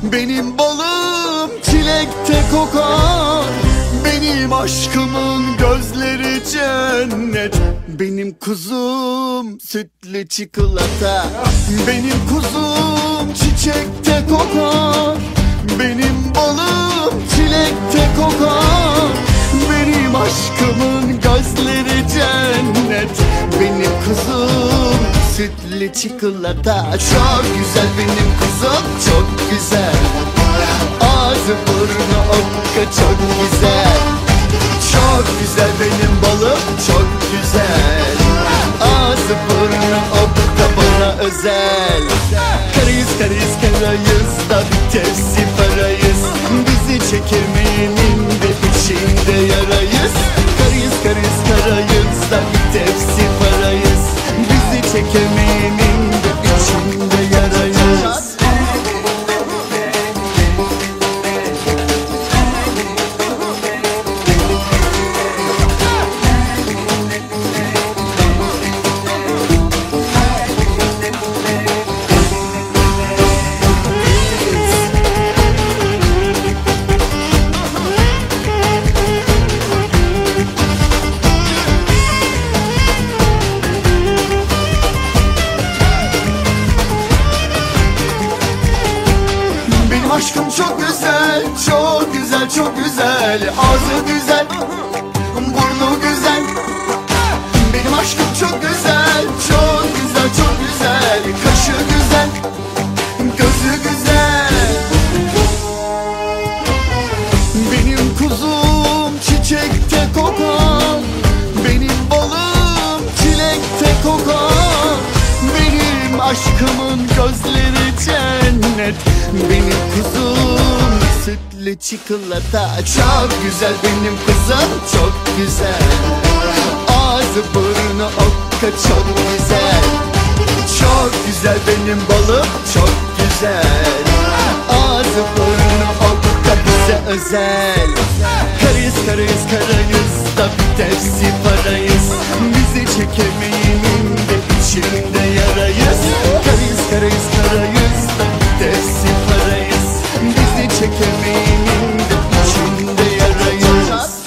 Benim balım çilekte kokar, benim aşkımın gözleri cennet. Benim kuzum sütlü çikolata, benim kuzum çiçekte kokar. Benim balım çilekte kokar, benim aşkımın gözleri cennet. Benim kuzum sütlü çikolata, çok güzel benim kuzum, çok güzel. Ağzı burnu okka, çok güzel. Çok güzel benim balım, çok güzel. Ağzı burnu okka, bana özel. Karıyız karıyız karayız da bir tepsi parayız. Bizi çekemeyenin de içinde yarayız. Karıyız karıyız karayız da bir tepsi parayız. Bizi çekemeyenin de içinde yarayız. Aşkım çok güzel, çok güzel, çok güzel. Ağzı güzel, burnu güzel. Benim aşkım çok güzel, çok güzel, çok güzel. Kaşı güzel, gözü güzel. Benim kuzum çiçekte kokar, benim balım çilekte kokar. Benim aşkımın gözleri cennet. Benim kuzum sütlü çikolata, çok güzel benim kuzum, çok güzel. Ağzı burnu okka, çok güzel. Çok güzel benim balım, çok güzel. Ağzı burnu okka, bize özel. Karıyız karıyız karayız da bir tepsi parayız. Bizi çekemeyenin de içinde yarayız. Karıyız karıyız karayız da bir tepsi parayız. Bizi çekemeyenin de içinde yarayız.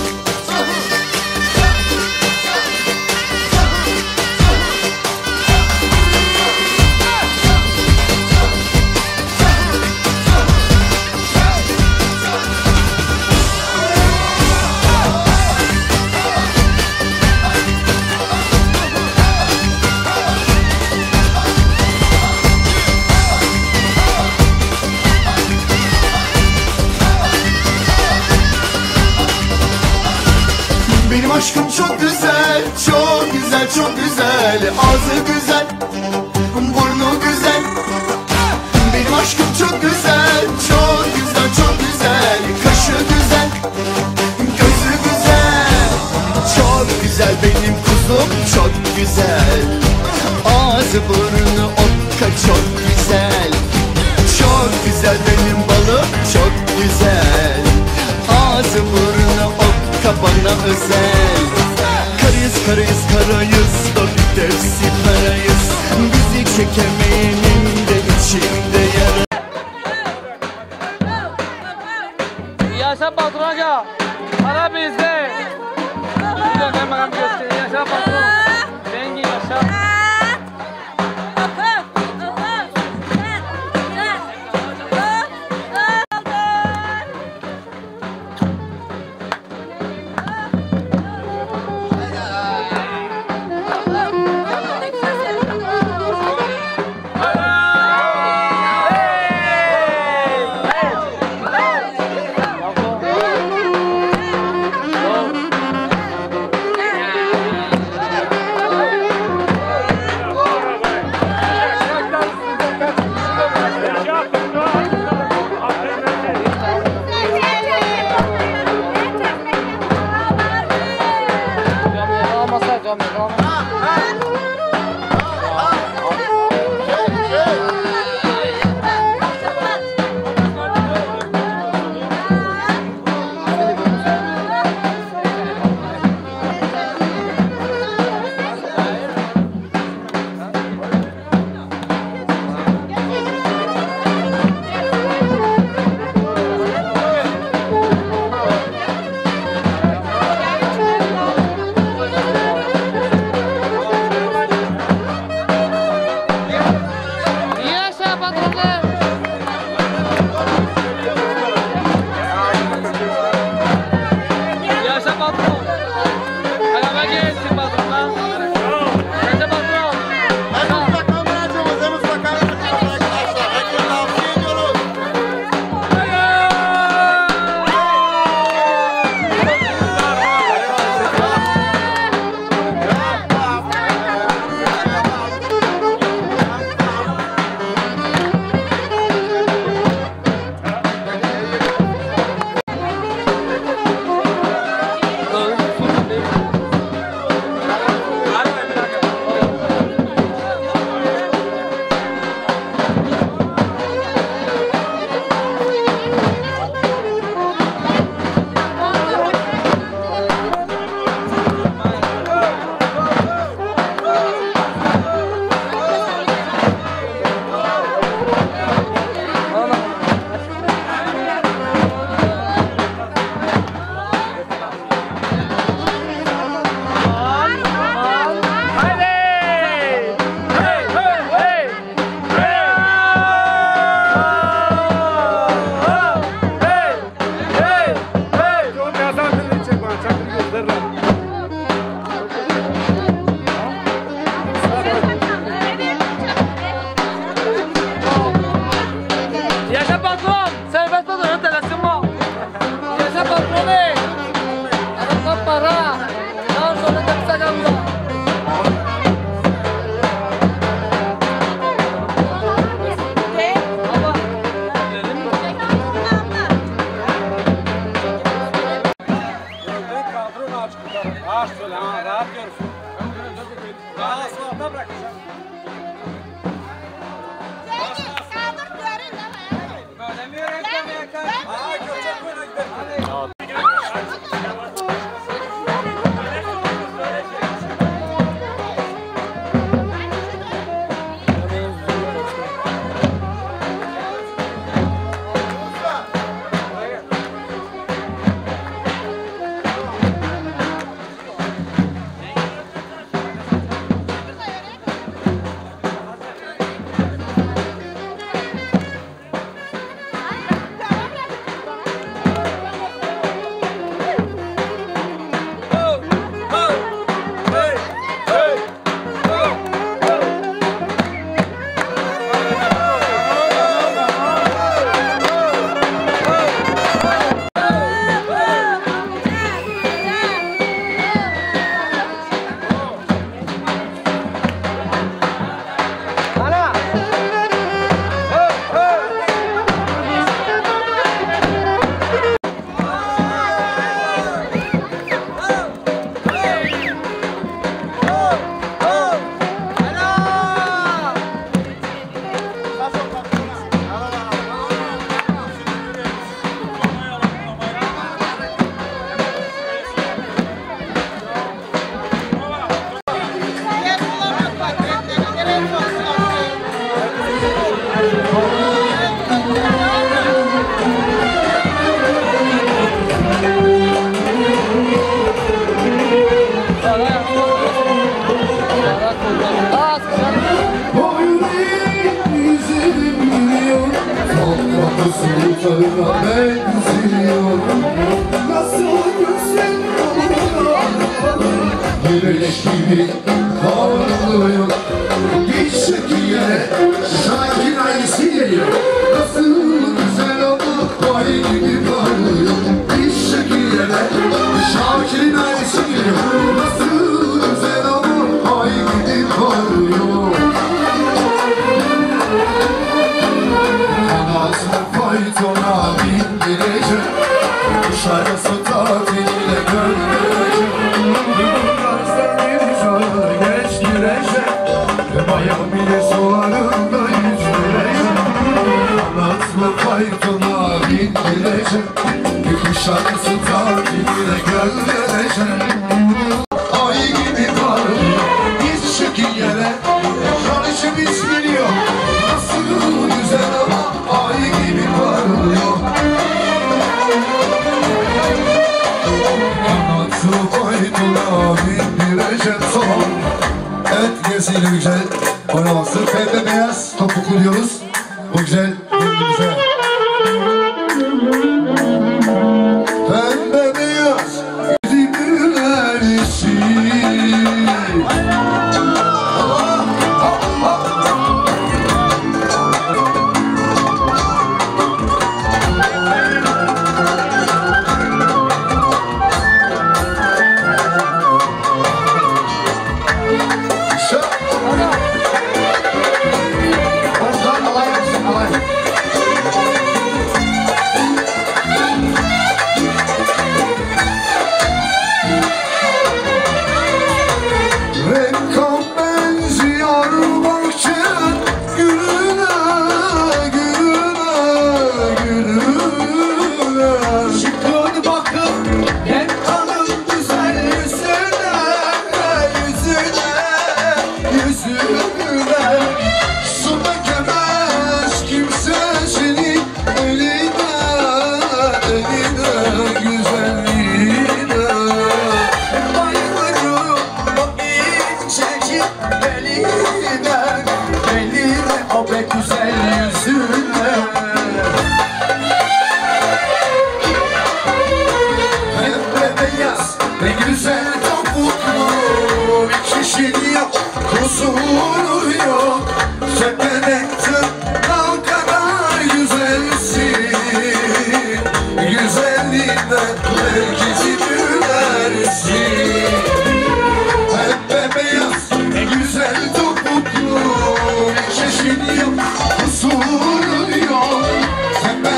Benim aşkım çok güzel, çok güzel, çok güzel. Ağzı güzel, burnu güzel. Benim aşkım çok güzel, çok güzel, çok güzel. Kaşı güzel, gözü güzel. Çok güzel benim kuzum, çok güzel. Ağzı burnu okka, çok güzel. Çok güzel benim balım, çok güzel. Ağzı burnu okka, bana özel. Karıyız karıyız karayız da bir tepsi parayız. Bizi çekemeyenin de içinde yara. Yaşa patron ya, para bizde. Gidiyorum ben bakalım göstereyim. Yaşa patron, zengin yaşa. Rahat söyle ha, rahat görürsün. Rahat asfalta bırak. Böyle mi öğretmen ya kanka? Aa, çok böyle gidelim. Güneş gibi parlıyor. Hiç şekilde Şakir ailesi geliyor. Nasıl güzel ama ay gibi parlıyor. Hiç şekilde Şakir'in ailesi geliyor. Nasıl güzel ama ay gibi parlıyor. Kanatlı faytona bindirecek, dışarısı tatiliyle gönderecek. Geç girecek, Miami sularında yüzülecek. Kanatlı faytona bindirecek, bir dışarısı tatiliyle gönderecek. Ay gibi parlıyor, hiç şekil yere, karışımız geliyor. Nasıl güzel ama ay gibi parlıyor. Kanatlı faytona bindirecek son. Evet, gerisiyle güzel oynaması. Pembe beyaz topuklu diyoruz. Bu güzel, güzel. Pembe beyaz yüzümün erisi.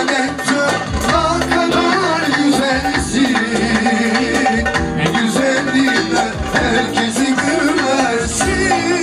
Güzel herkesi gülersin.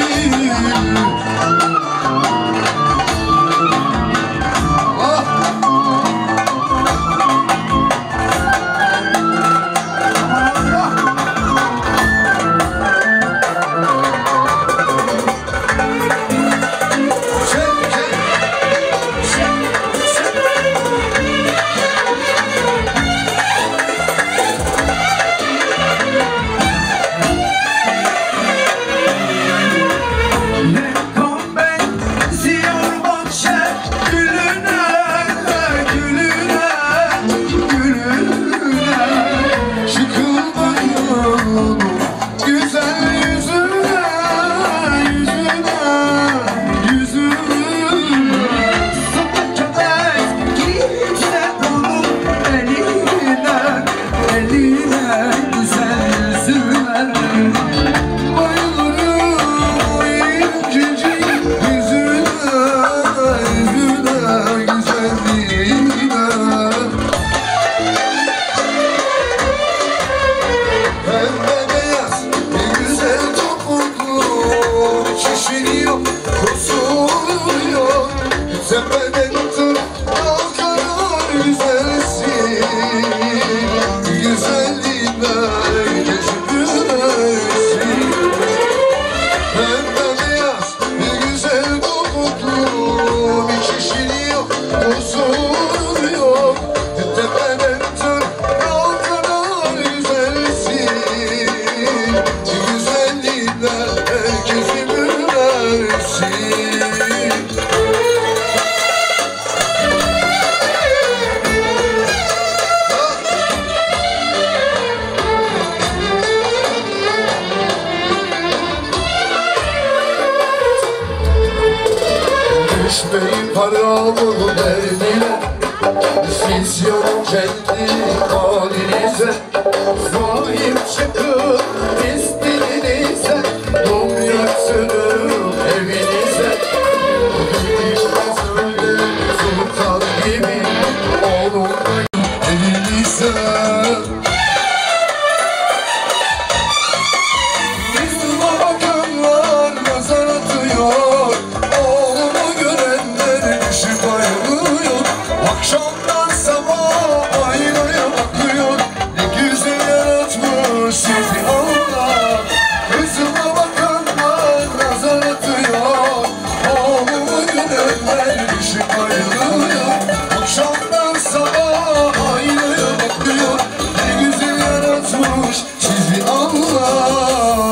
Düşmeyin paramı derdine, siz yok kendi halinize. Sahip çıkın istediğinize, mum yaksınım evinize. Gitmişte söyle sultan gibi olun evinize. Yüzüme bakanlar nazar atıyor, akşamdan sabaha aynaya bakıyor. Ne güzel yaratmış sizi Allah. Kızıma bakanlar nazar atıyor, oğlumu görenler düşüp ayrılıyor. Akşamdan sabaha aynaya bakıyor. Ne güzel yaratmış sizi Allah.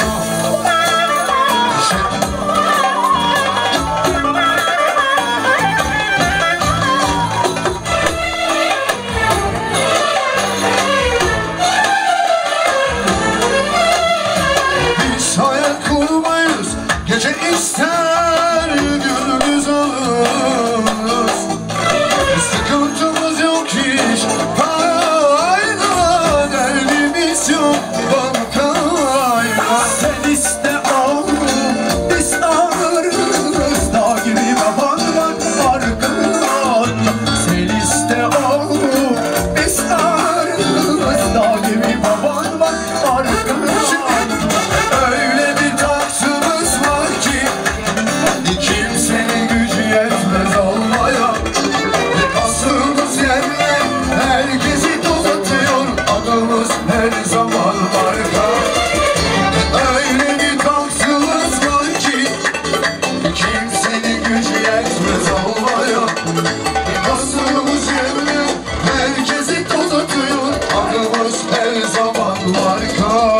Gece ister gündüz alırız, sıkıntımız yok hiç, parayla derdimiz yok, bankayla. Sen iste al, biz alırız, dağ gibi baban var arkadan. Sen iste al, biz alırız, dağ gibi baban var arkadan. Öyle bir taksımız var ki kimsenin gücü yetmez almaya. Bastığımız yerler herkesi toz atıyor, adımız her zaman marka. Öyle bir taksımız var ki kimsenin gücü yetmez almaya. Bastığımız yerler herkesi toz atıyor, adımız her zaman marka.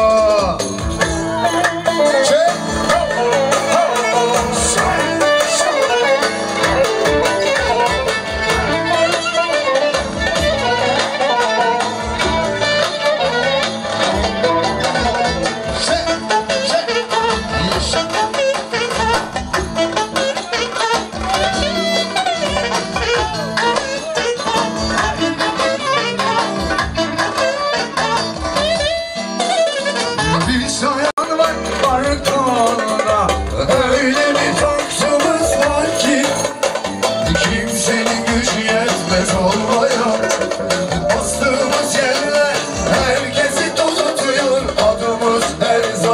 Öyle bir taksımız var ki kimsenin gücü yetmez olmaya. Bastığımız yerler herkesi toz atıyor, adımız her zaman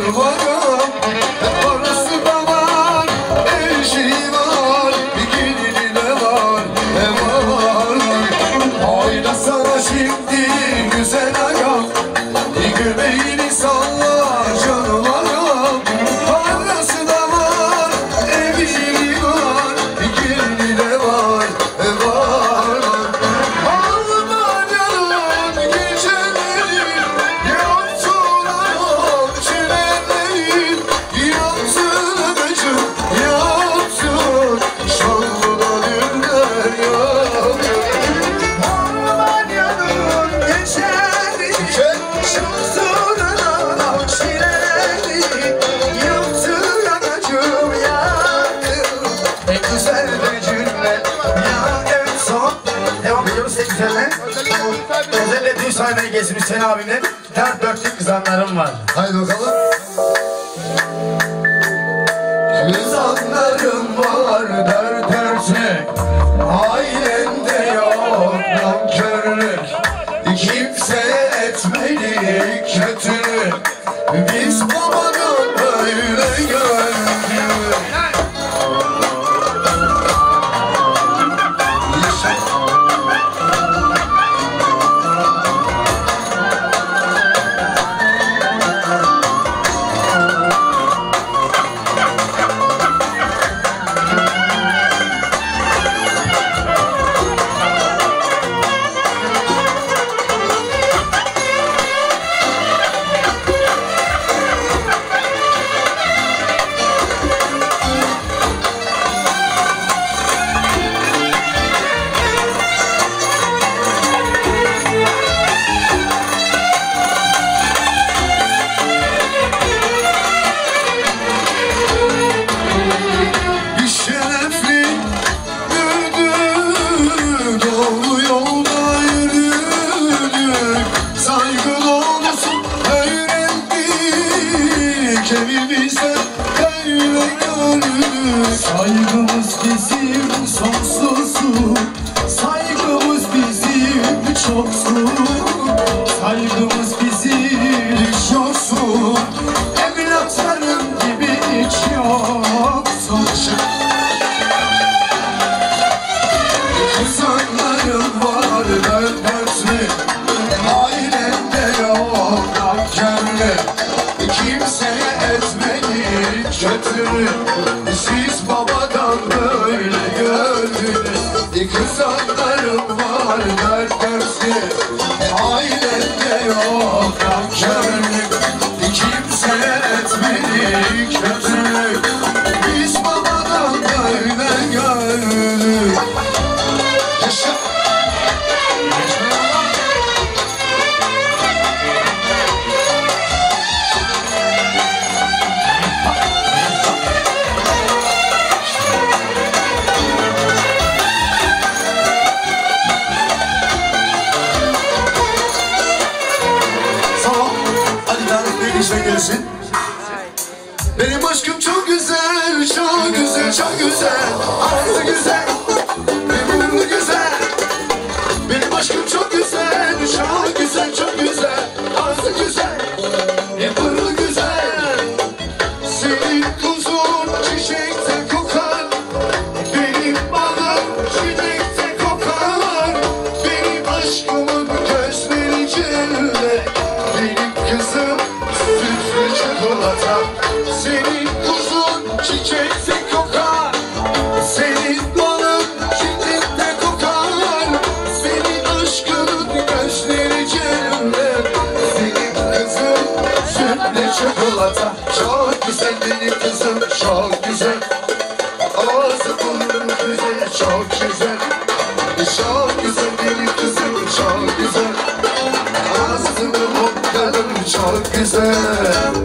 varım. Parası da var, eşi var, bir gelini de var, var. Ayna sana şimdi güzel ayağım, göbeğini salla canım ayağım. Parası da var, evi var, bir gelini de var, var. Alma canım geceleri, yaptın ayağım çileleri, yaptın öpücük, yaptın şanlıda düğünler yaptın. Alma canım geceleri, yaptın ayağım çileleri, yaptın anacığım yaptın. En güzel bir cümle ya evet son. Devam ediyoruz tek güzelle. Özellikle düğün sahneye gezdim Hüseyin abimle. Dörtlük kızanlarım var. Haydi bakalım. Kızanlarım var dörtlük, ailende yok nankörlük, kimseye etmedik kötülük, biz babadan böyle gördük. Bir şerefli yürüdük, doğru yolda yürüdük, saygı dolusu öğrendik, evimize böyle gördük. Saygımız bizim sonsuzdur, saygımız bizim çoktur, saygımız bizim hiç yoksun, evlatlarım gibi hiç yoksun. Kızanlarım var dörtlük, ailemde yok nankörlük, kimseye etmedik kötülük, siz babadan böyle gördünüz. Kızanlarım var dörtlük, ailemde yok nankörlük, kimseye etmedik kötülük, biz babadan böyle gördük. Yaşa. Tamam, hadi Tarık Bey işte gelsin. Benim aşkım çok güzel, çok güzel, çok güzel, ağzı güzel, burnu güzel. Benim aşkım çok güzel, çok güzel, çok güzel, ağzı güzel, burnu güzel. Senin kuzun çiçekte kokar, benim balım çiçekte kokar. Benim aşkımın gözleri cennet, benim kızım sütlü çikolata. Senin kuzun çiçekte kokar, senin balın çiçekte kokar. Senin aşkının gözleri cennet, senin kızın sütlü çikolata. Çok güzel benim kızım, çok güzel. Ağzı burnu güzel, çok güzel. Çok güzel benim kızım, çok güzel. Ağzı burnu çok güzel.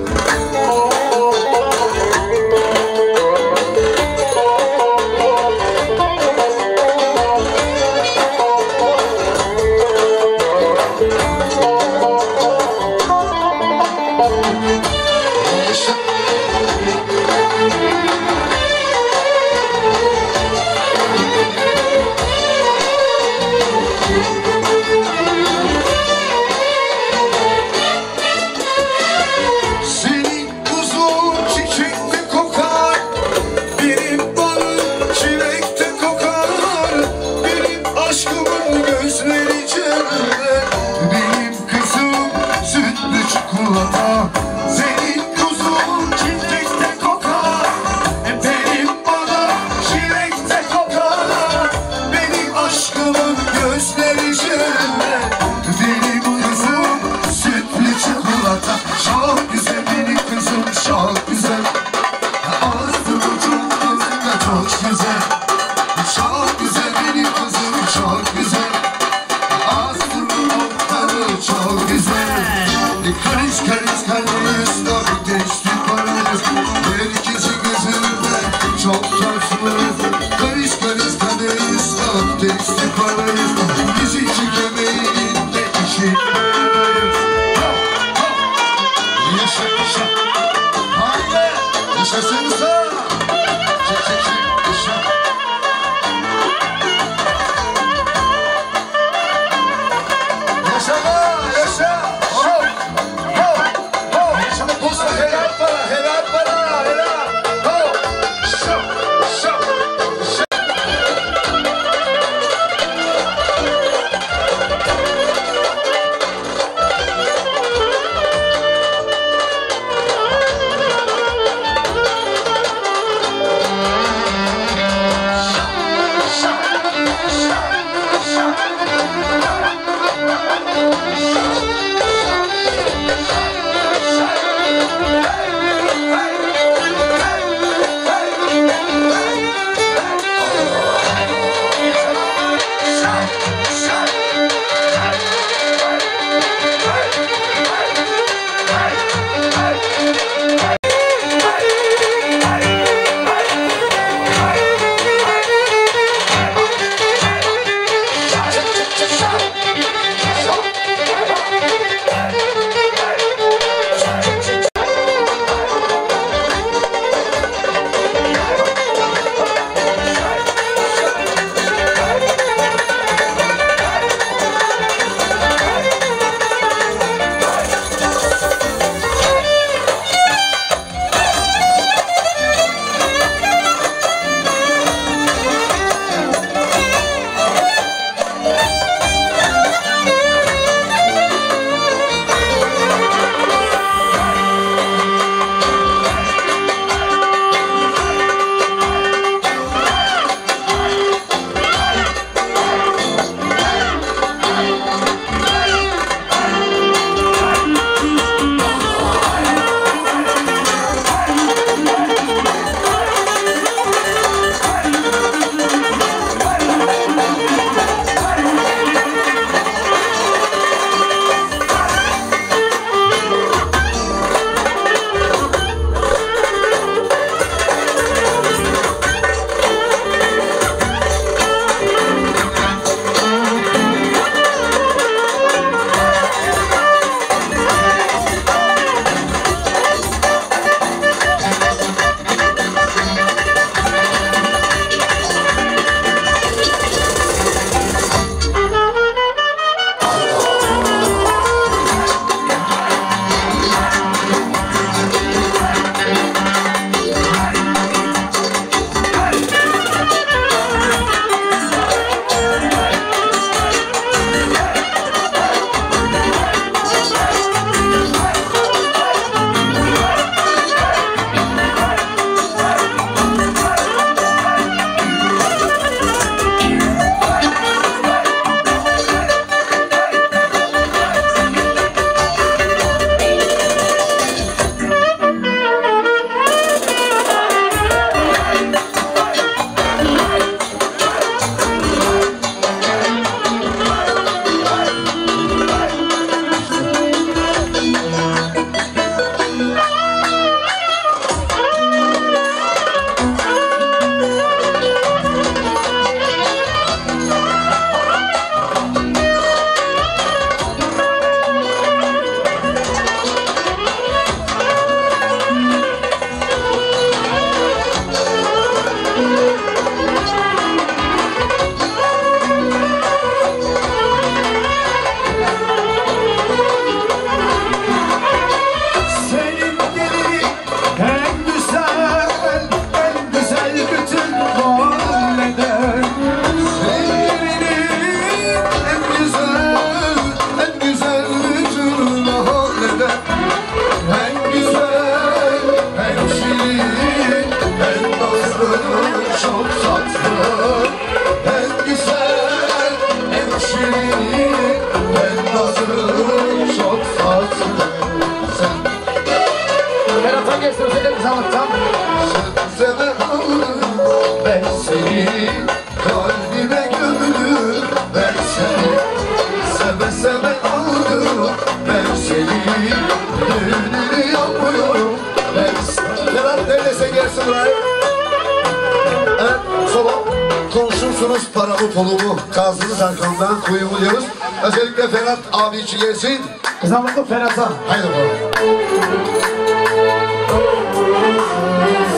Komşumsunuz paralı polumu, kazınız arkamdan kuyumu diyoruz. Özellikle Ferhat abi için gelsin. Kızamıklı Ferhat'a. Haydi bakalım.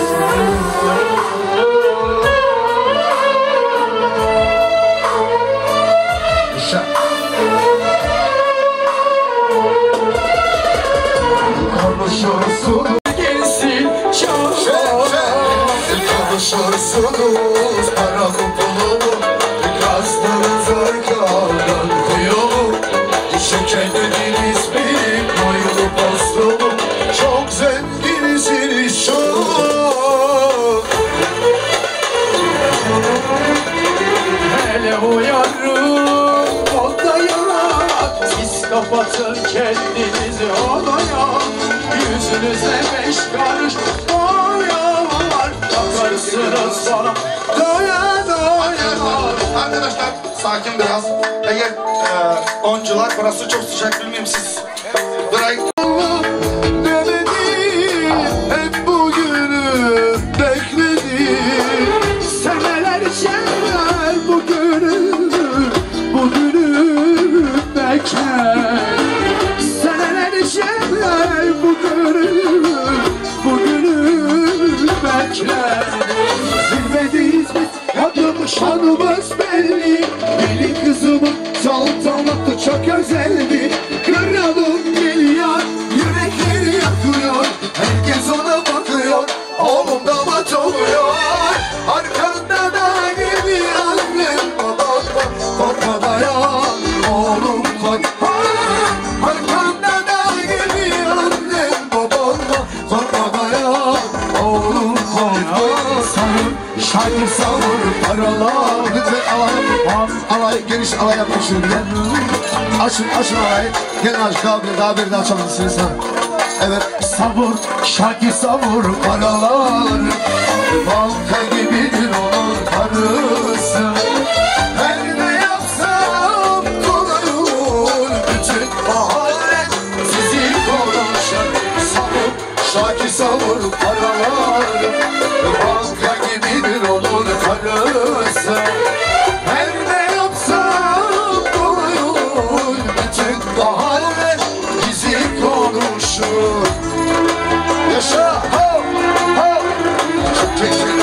bulursunuz paramı pulumu. Birazdan zargardan kuyumu. Şekerlediniz benim boyunu postumu. Çok zenginsiniz çok. Hele uyarım odaya, siz kapatın kendinizi odaya. Yüzünüze 5 karış boya var, bakarsınız bana doya doya. Arkadaşlar sakin biraz. Eğer oyuncular burası çok sıcak bilmiyorum siz. Burayı Hep bugünü bekledim. Senelerce bugünü bekler. Senelerce bugünü bekler. Zirvedeyiz biz, adım şanımız belli. Gelin kızımın saltanatı çok özeldi. Kralım geliyor, yürekleri yakıyor. Herkes ona bakıyor. Oğlum damat oluyor. Arkanda da gibi annem babam var. Korkma dayan oğlum korkma. Arkanda da gibi annem babam var. Korkma dayan oğlum korkma. Savur şarkı savur paralar. Lütfen alay geniş alay yapmak şöyle. Açın alayı. Gel aşk abi daha bir daha açabilirsiniz ha. Evet. Savur, şarkı savur Paralar banka gibidir onun karısı. Her ne yapsam kolay olur. Bütün mahalle sizi konuşur. Savur, şarkı savur paralar banka gibidir onun karısı. Her ne yapsam kolay olur. Bütün mahalle bizi konuşur. Yaşa! Ho! Ho! Çok keyifli.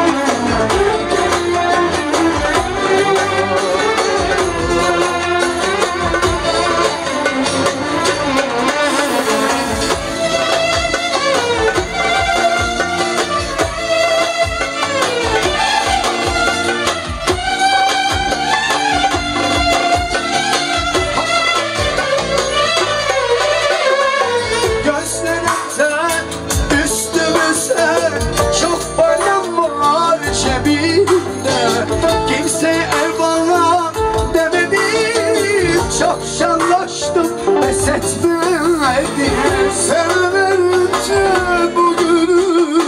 gözlerimden üstümüze çok param var cebimde. Kimseye eyvallah demedim, çok şanlaştım pes etmedim. Sevmerince bugünü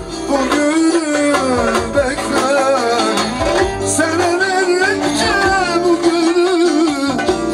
bekler. Sevmerince bugünü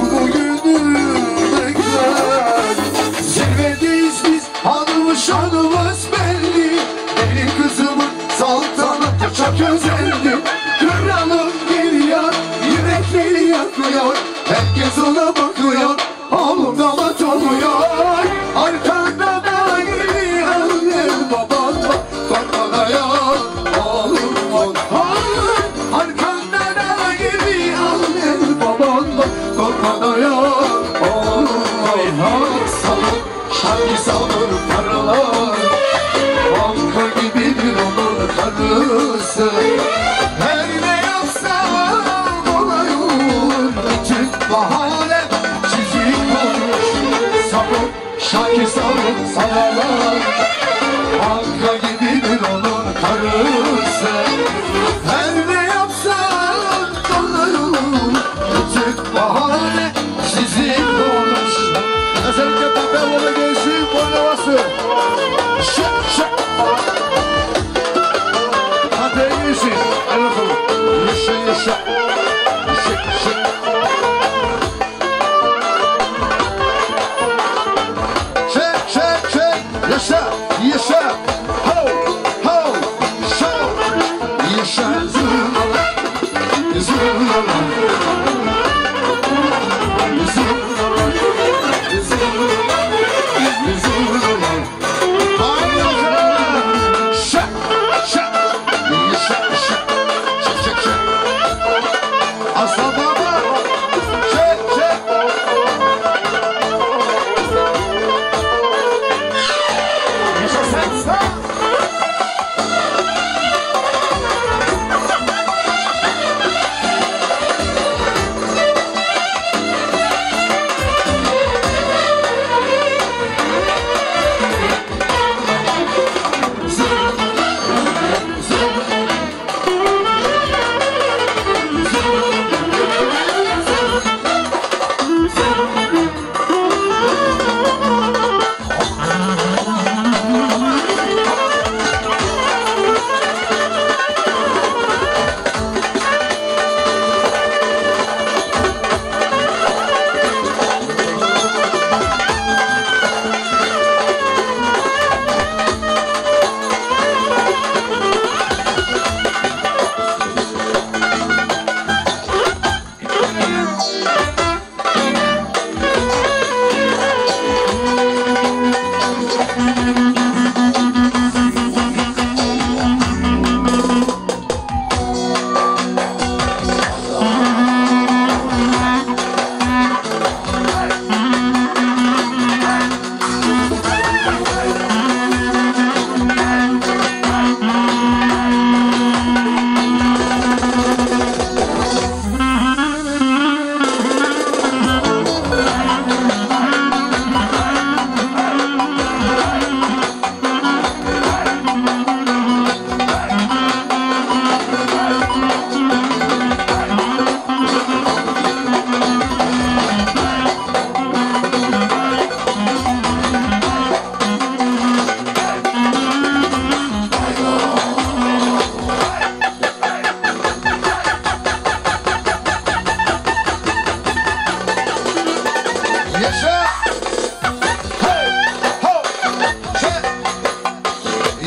bekler. Zirvedeyiz biz, Hanımı şanımız belli. Benim kızımın saltanatı çok özeldi. kralım geliyor, yürekleri yakıyor. Herkes ona bakıyor. Oğlum damat oluyor. Arkanda da gibi annem baban var. Korkma dayan oğlum korkma. Arkanda da gibi annem baban var. Korkma dayan oğlum korkma. Savur, şarkı savur paralar. Banka gibidir onun karısı. Her ne yapsa kolay olur. Bütün bahane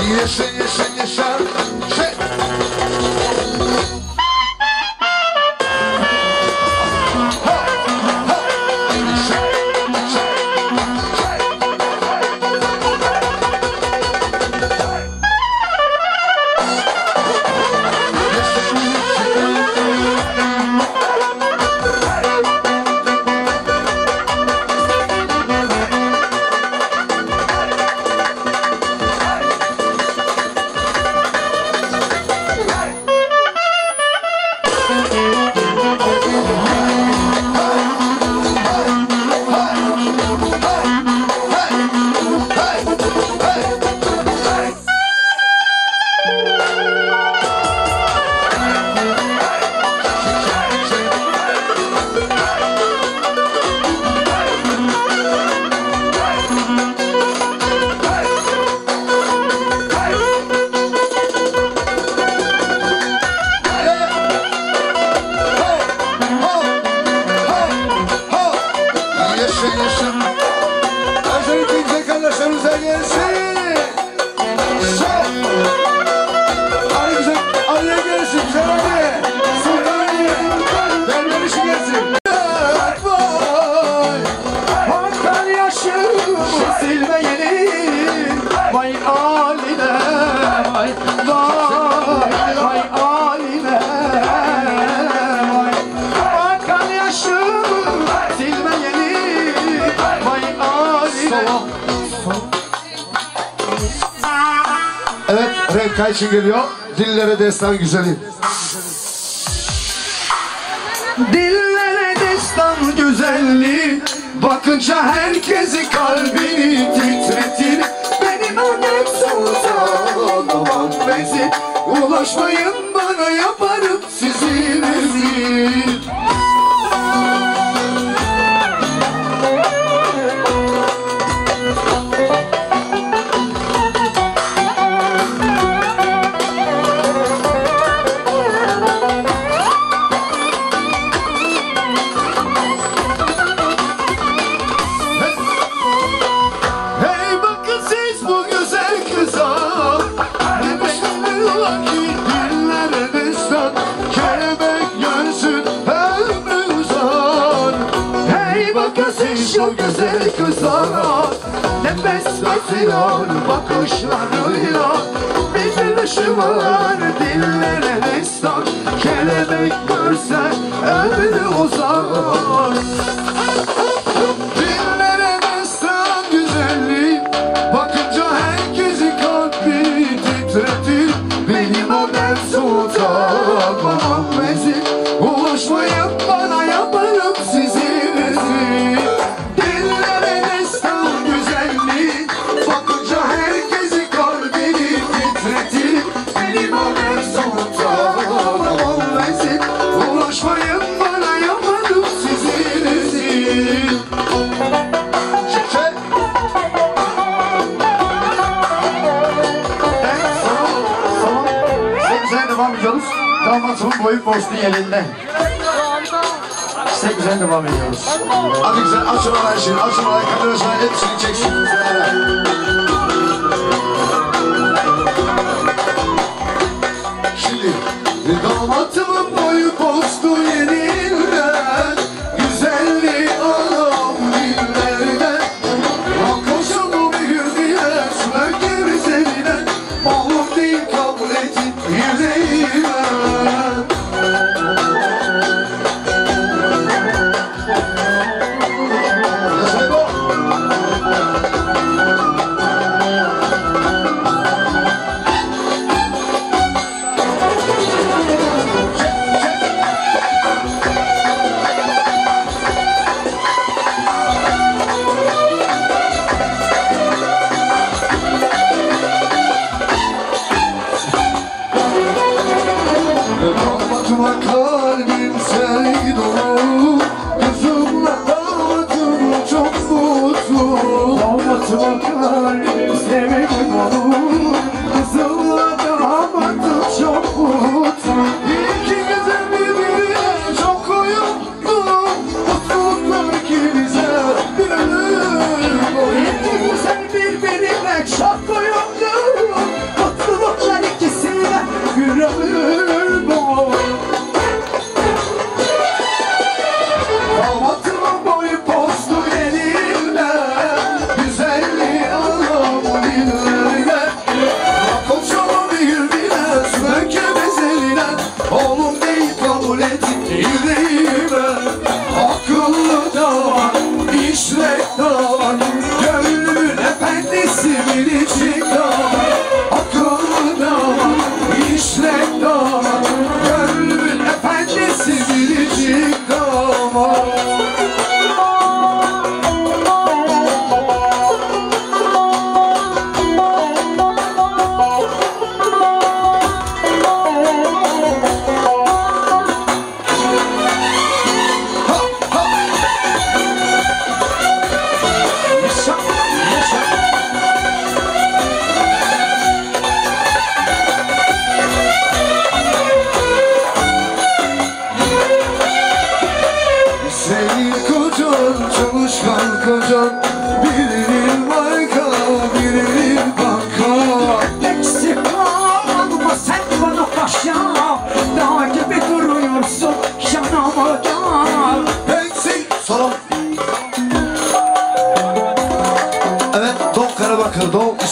Yaşa yaşa yaşa şey. Evet, Renka için geliyor. Dillere destan güzeli. Dillere destan güzelliği, bakınca herkesi kalbini titretir. Benim annem sultan babam bezi, ulaşmayın bana yaparım sizi rezil. Şu güzel kızlara nefes atıyor bakışlarıyla. Bir ışığı var dillere destan, kelebek görse ömrü uzar. Dillere destan güzelliği, bakınca herkesi kalbi titretir. Benim annem sultan babam vezir, ulaşmayın bana yaparım sizi rezil. Ulaşmayın bana yaparım sizi rezil. Güzel devam ediyoruz. Damatımın boyu postu yerinde. İşte güzel devam ediyoruz. Hadi güzel açın olay şimdi. Açın olay kamerasına hepsini çeksin. Şimdi damatımın boyu postu yerinden, güzelliği anam dillerden. Koşalım bir diye söker üzerine, oğlum değil kabul edin yüreğime.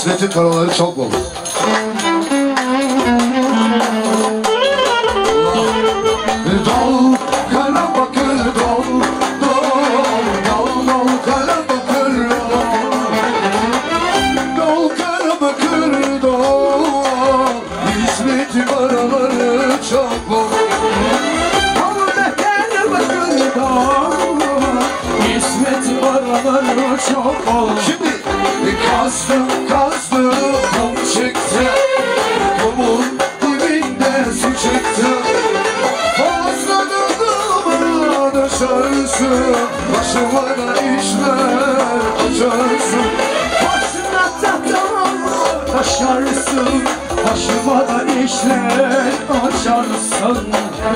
İsmet'in paraları çok bol. Dol, kara bakır dol, dol, dol, dol, kara bakır dol. Dol, kara bakır dol, İsmet'in paraları çok bol. Dol, kara bakır dol, İsmet'in paraları çok bol. Şimdi kazdım, kum çıktı, kumun dibinde su çıktı. Fazla durdurma düşersin, başıma da işler açarsın. Başına tatamam taşarsın, başıma da işler açarsın.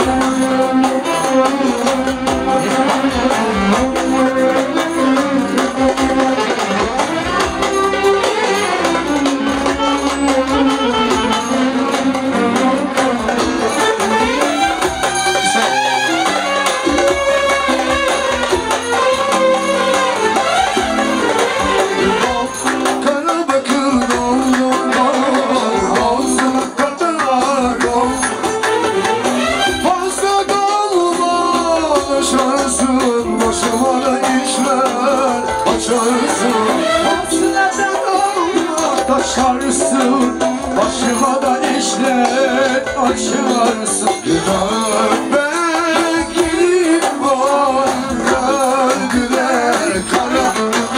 Taşarsın, başıma da işler açarsın. Beklerim var, gördüler kara.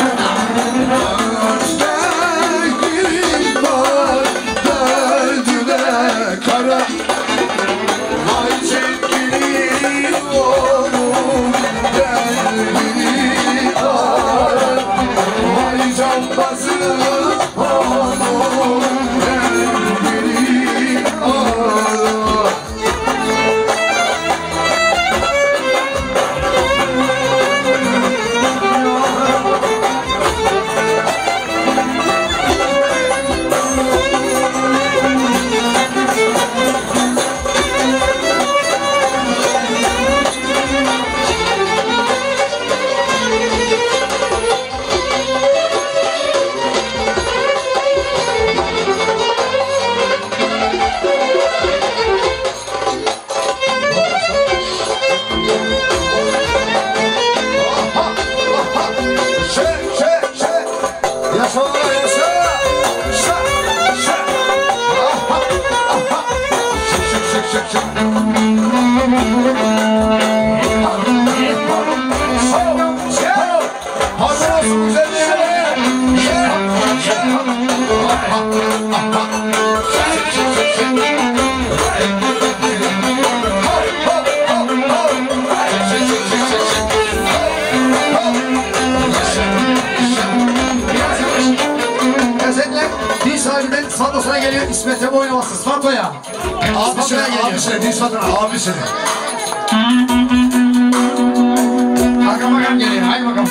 Beklerim var, gördüler kara. Vay çekilin oğlum, derdini ara. Vay cambazım, Sandosuna geliyor, İsmet'e oynaması, Sfanto'ya. Abisine. Bakalım geliyor, haydi bakalım.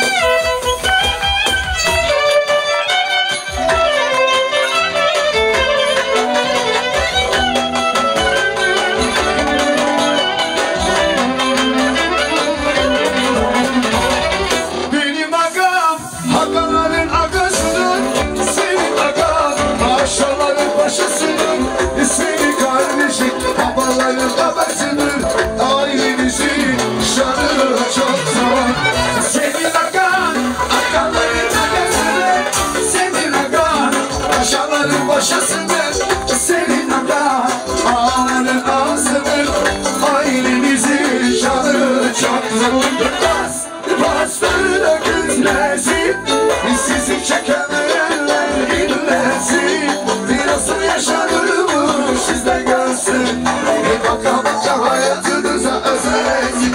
Benim agam, agaların agasıdır, senin agan, aşağıların başısıdır, seni kardeşin, babaların babasıdır, ailemizin şanı çok zor. Senin agan, agaların agasıdır, senin agan, aşağıların başısıdır, senin agan, ağaların ağasıdır, ailemizin şanı çok zor. Bastırda güzlesin, sizi çekenler inlesin. Nasıl yaşadığımı sizden görsün. Baka baka hayatınıza özelsin.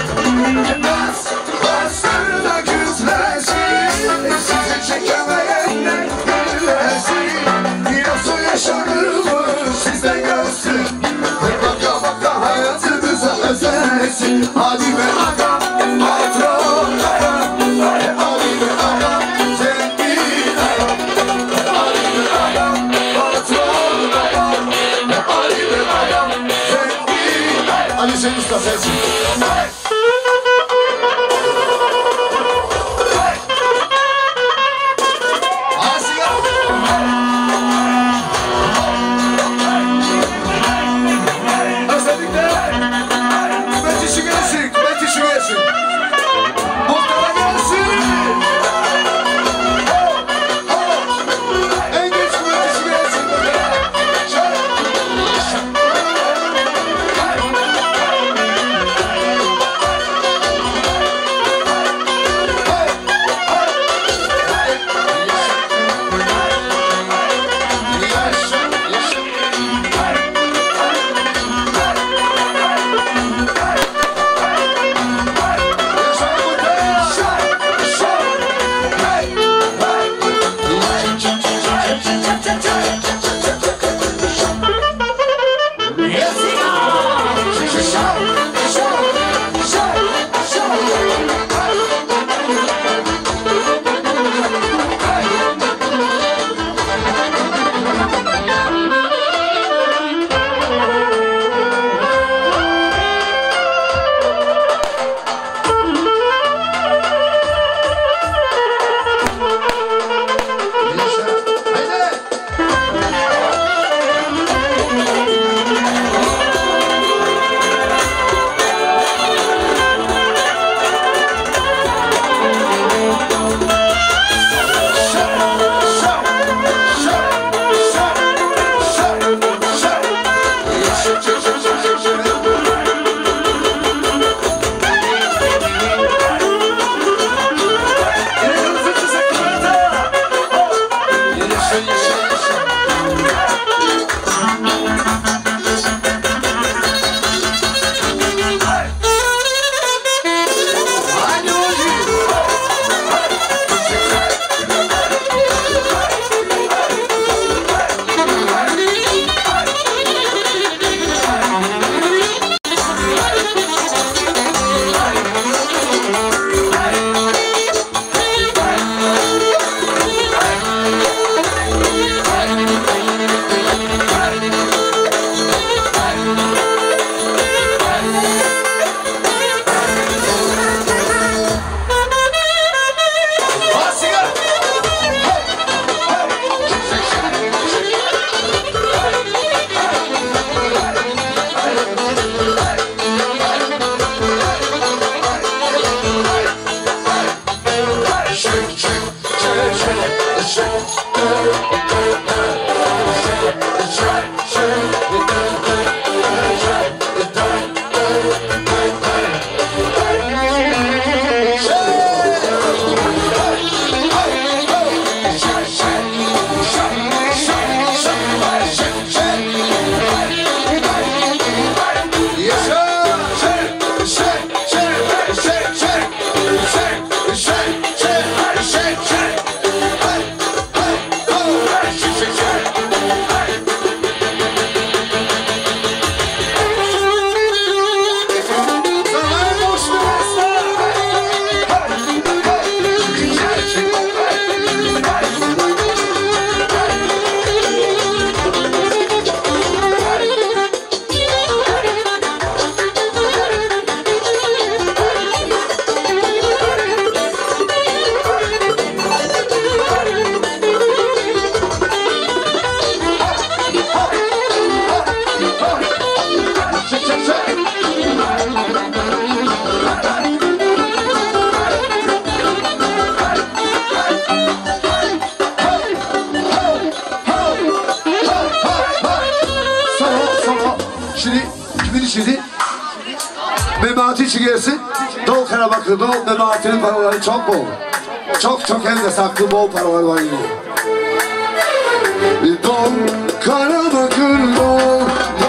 Bastırda güzlesin, sizi çekemeyenler inlesin. Nasıl yaşadığımı sizden görsün. Baka baka hayatınıza özelsin. Hadi be agam, patron agam, hadi be agam, zengin agam, hadi be agam, patron agam, hadi be agam, zengin agam. Ali sen usta sensin. Asiye. Memati için gelsin. Doğu Karabakır, Doğu Memati'nin paraları çok bol. Çok elde saklı bol paralar var yine. Doğu Karabakır, Doğu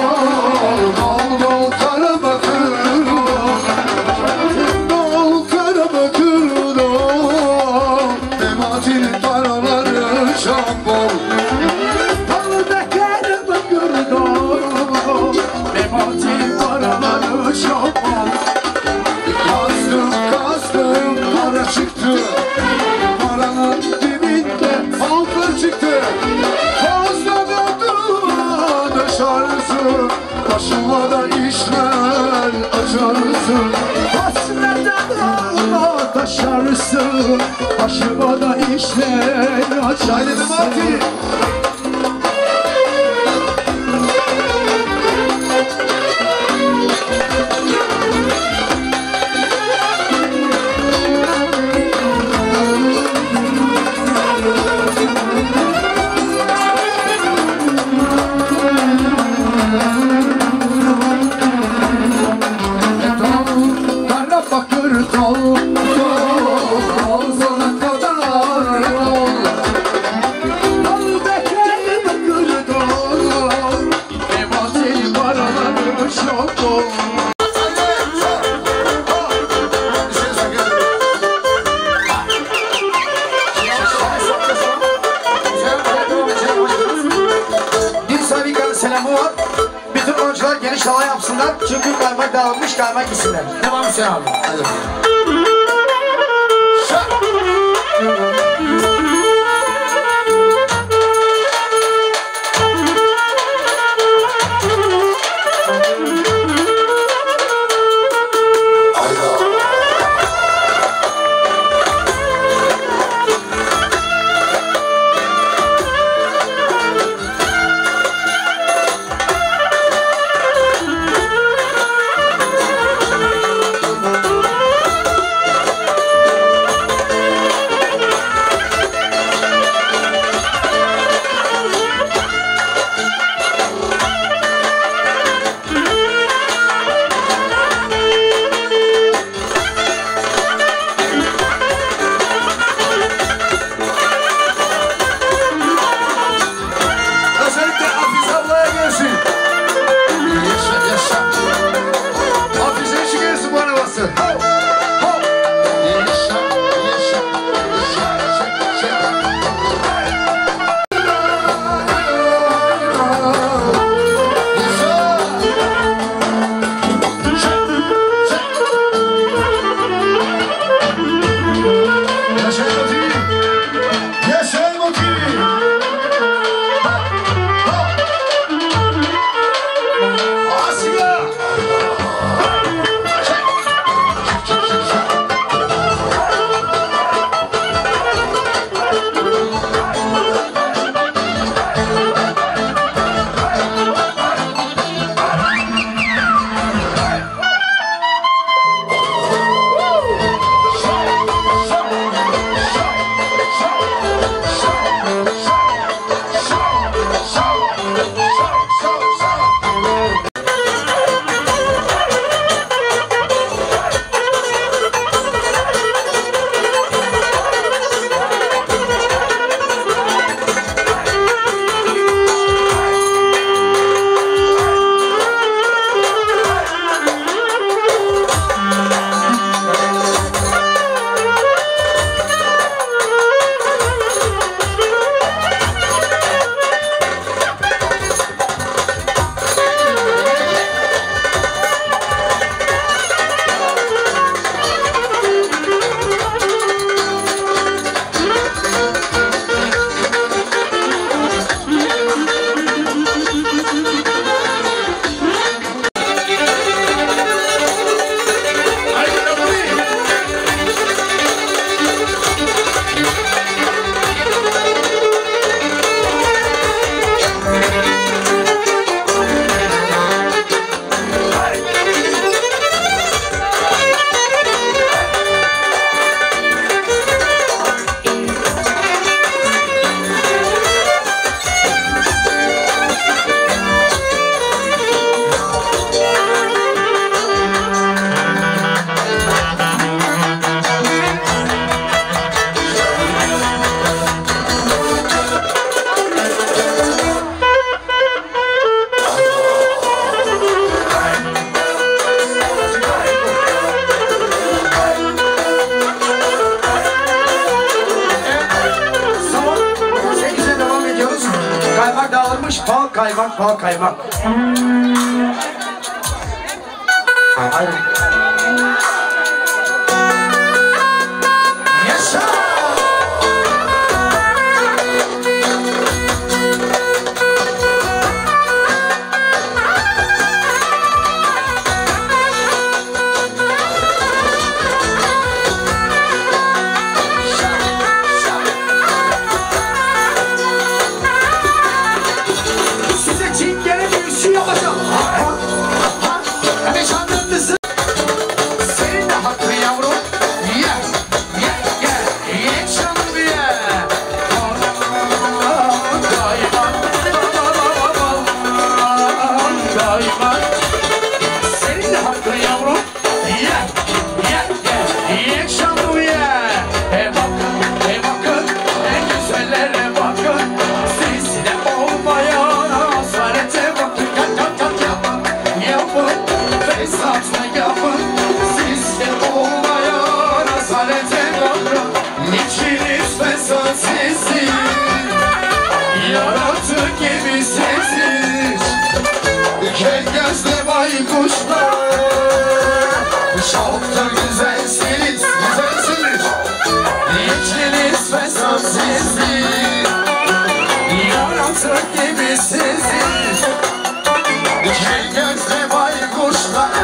Karabakır, Doğu Karabakır, Doğu Memati'nin paraları çok bol. Doğu Karabakır, Doğu Memati'nin paraları çok bol. Kastım para çıktı, paranın dibinde altın çıktı. Fazla dışarısı, başıma da işler açarısın. Hasrete taşarsın, başıma da işler açarısın. Selamı var. Bütün oyuncular geniş hava yapsınlar. Çünkü kaymak dağılmış, kaymak gitsinler. Devam Hüseyin abi. Hadi. kaymak, bal kaymak. Hadi. Yaşa! Size çingene bir şey yapacağım. Hemen şanlıklısı. Senin de hakkı yavrum. Ye, ye, ye, ye canım ye. Kaymak, kaymak. Senin de hakkı yavrum. Ye, ye, ye, ye canım ye. Bakın, güzellere bakın. Sizde olmayan hasarete bakın. Yapın, fesatla yapın. Sizde olmayan hasarete bakın. İçiniz fesat sizin, yaratık gibi sessiz. Kel gözle baykuşlar, çok da güzelsiniz, güzelsiniz. İçiniz fesat sizin, yaratık gibi sessiz. Kel gözle baykuşlar.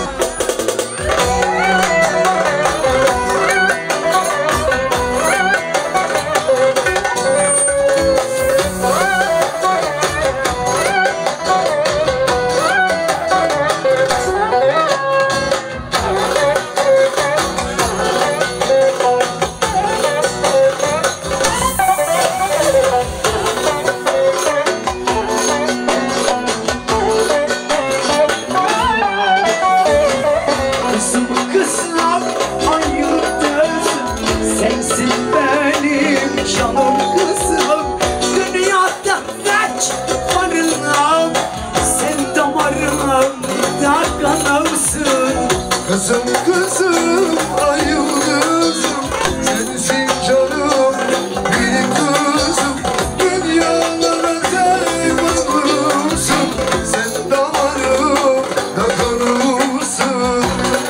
Kızım kızım ayıptır, sensin benim canım kızım. Dünyada kaç varım, sen damarımda kanımsın. Kızım kızım ayıptır, sensin canım benim kızım. Dünyalara kaybolursun, sen damarımda kanımsın.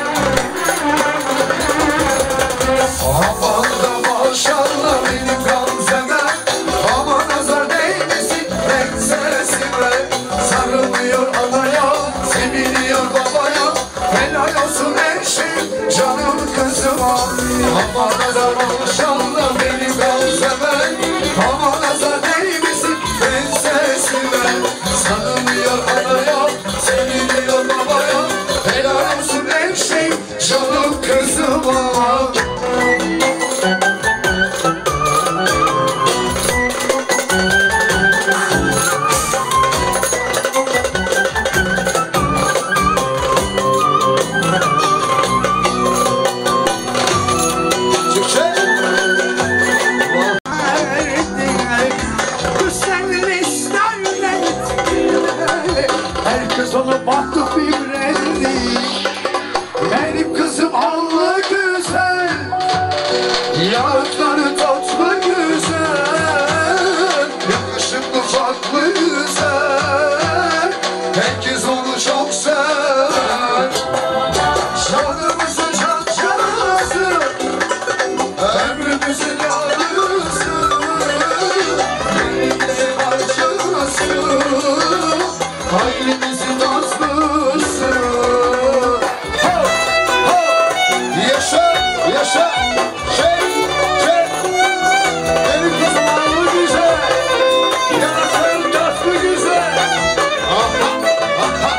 Aman da maşallah benim gamzeme, ama nazar değmesin prensesime. Sarılıyor anaya, seviliyor babaya, helal olsun eşim canım kızıma. Aman nazar maşallah benim gamzeme, ama nazar değmesin prensesime. Sarılıyor anaya, seviliyor babaya, helal olsun eşim canım kızıma. Herkes ona baktı bibrendi. Benim kızım allı güzel, yanakları tatlı güzel, yakışıklı farklı güzel. Herkes onu çok sever. Canımızın cancası, ömrümüzün yarısı, elimizin parçası, ailemizin aslısı. Ho, ho, yaşa, yaşa, benim kızım allı güzel, yanakları tatlı güzel. Aha, aha.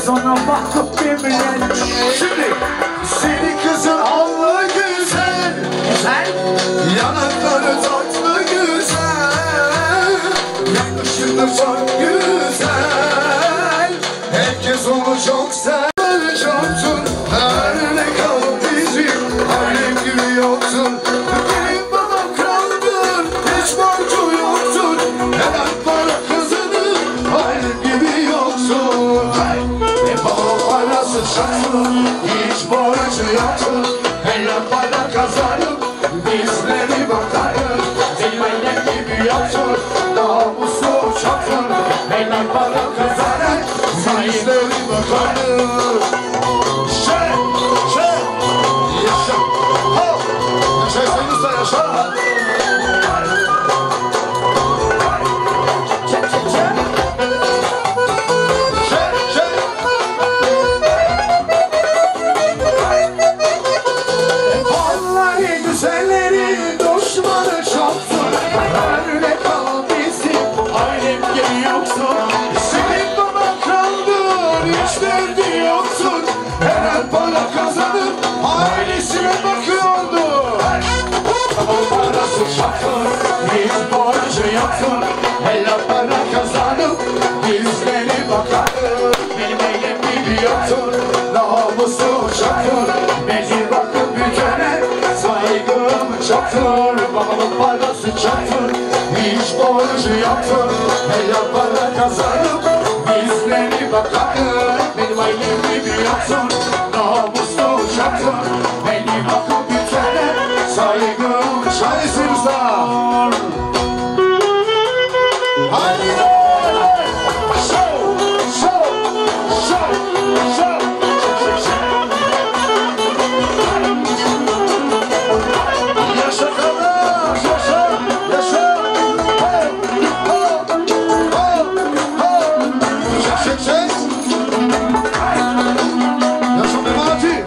Sonra bakıp birbirine. Şimdi senin kızın allı güzel, güzel. Yanakları tatlı güzel, yakışıklı çok güzel. Herkes onu çok sever, çoktur. Örnek al bizim, alem gibi yoktur. Benim babam kraldır, hiç borcu yoktur. Helal para kızını, alem gibi yoktur. Babam parası çoktur, hiç borcu yoktur. Helal para kazanıp bizleri bakarız. Benim alem gibi yoktur, namusu çoktur. Helal para kazanıp bizleri bakarız. Yaşa, ho! Yaşa sen usta yaşa! Vallahi güzellerin düşmanı çoktur. Örnek al bizi, alem gibi yoksun. Senin baban kraldır, hiç derdi yoksun. Her para kazanıp ailesine bakıyordu. Babam parası çoktur, hiç borcu yoktur. Helal para kazanıp bizleri bakarız. Benim eylem gibi yoktur, namusu çoktur. Beni bakıp bütene saygım çoktur. Babamın parası çoktur, hiç borcu yoktur. Helal para kazanıp bizleri bakarız. Benim ailem gibi yoktur, namusu çoktur. Beni bakıp bütene saygım çoktur. Haydi! Show! Show! Show! Show! Yaşa kardeş, yaşa, yaşa. Ho, ho, ho, ho. Çek, çek, çek. Yaşa Memati.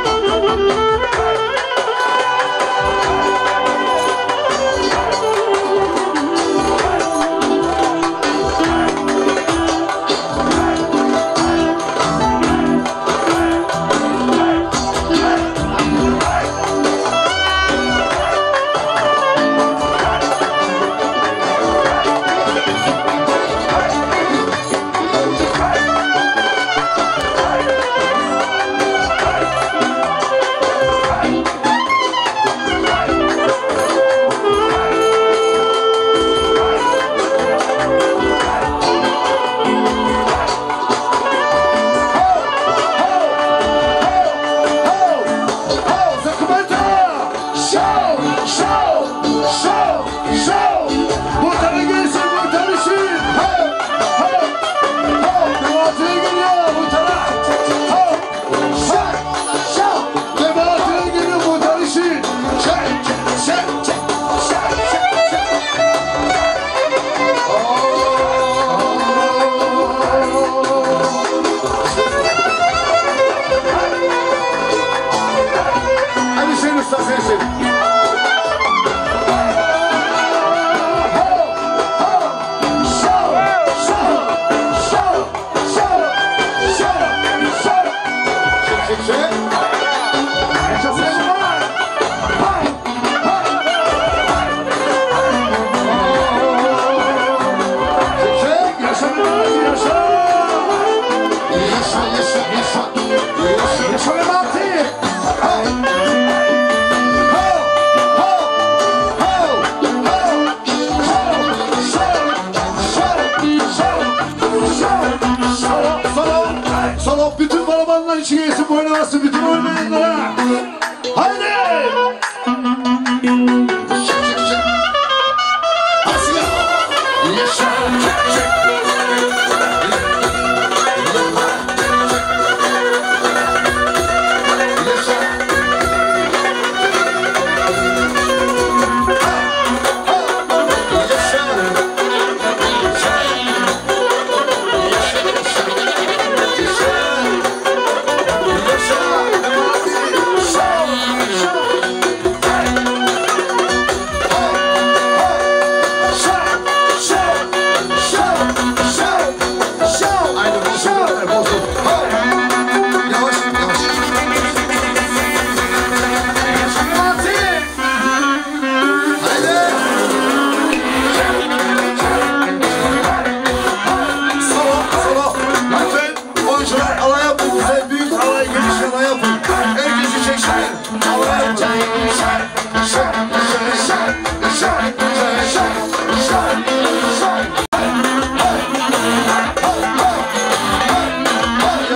Bütün balabanlar için gelsin, oynamasın bütün oynayanlara. Haydi!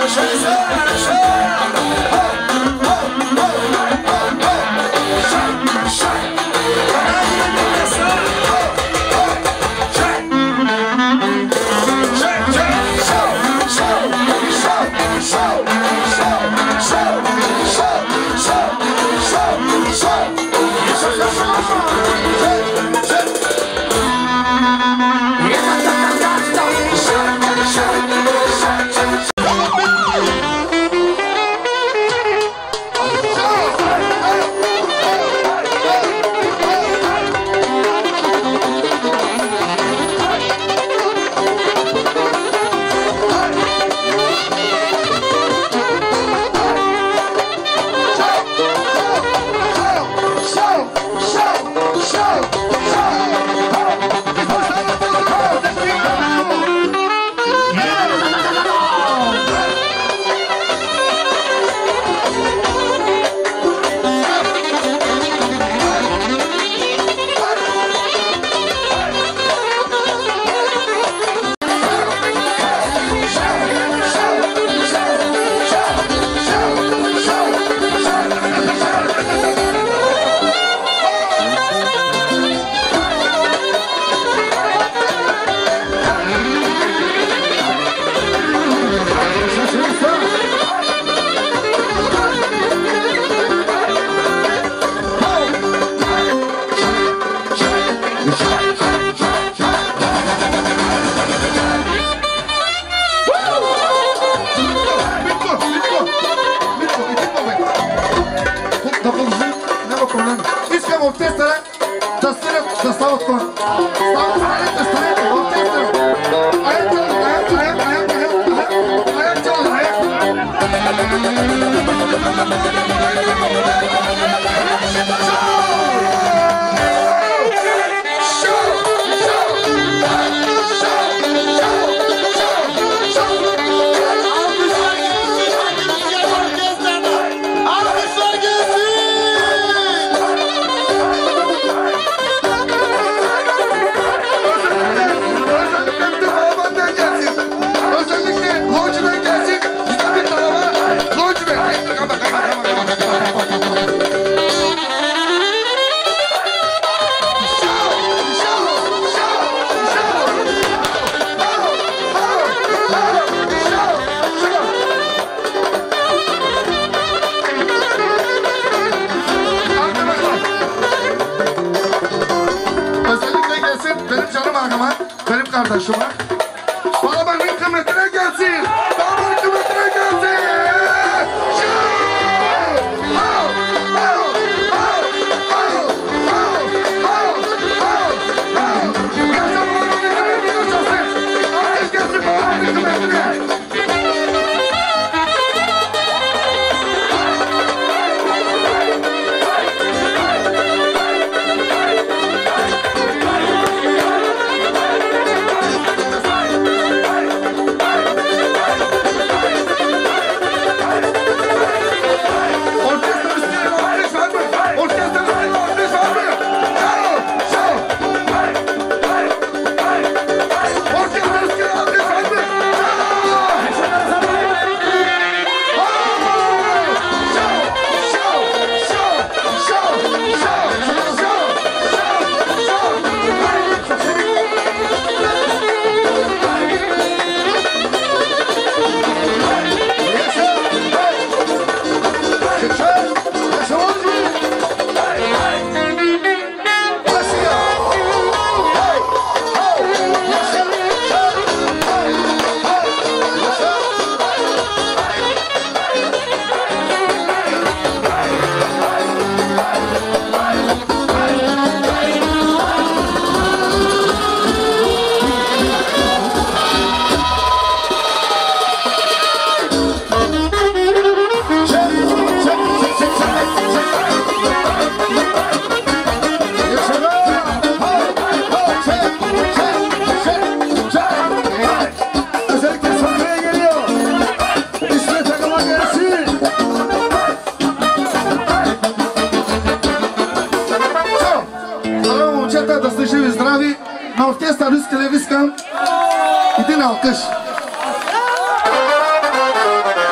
Ruska Lewiska i ty na alkış.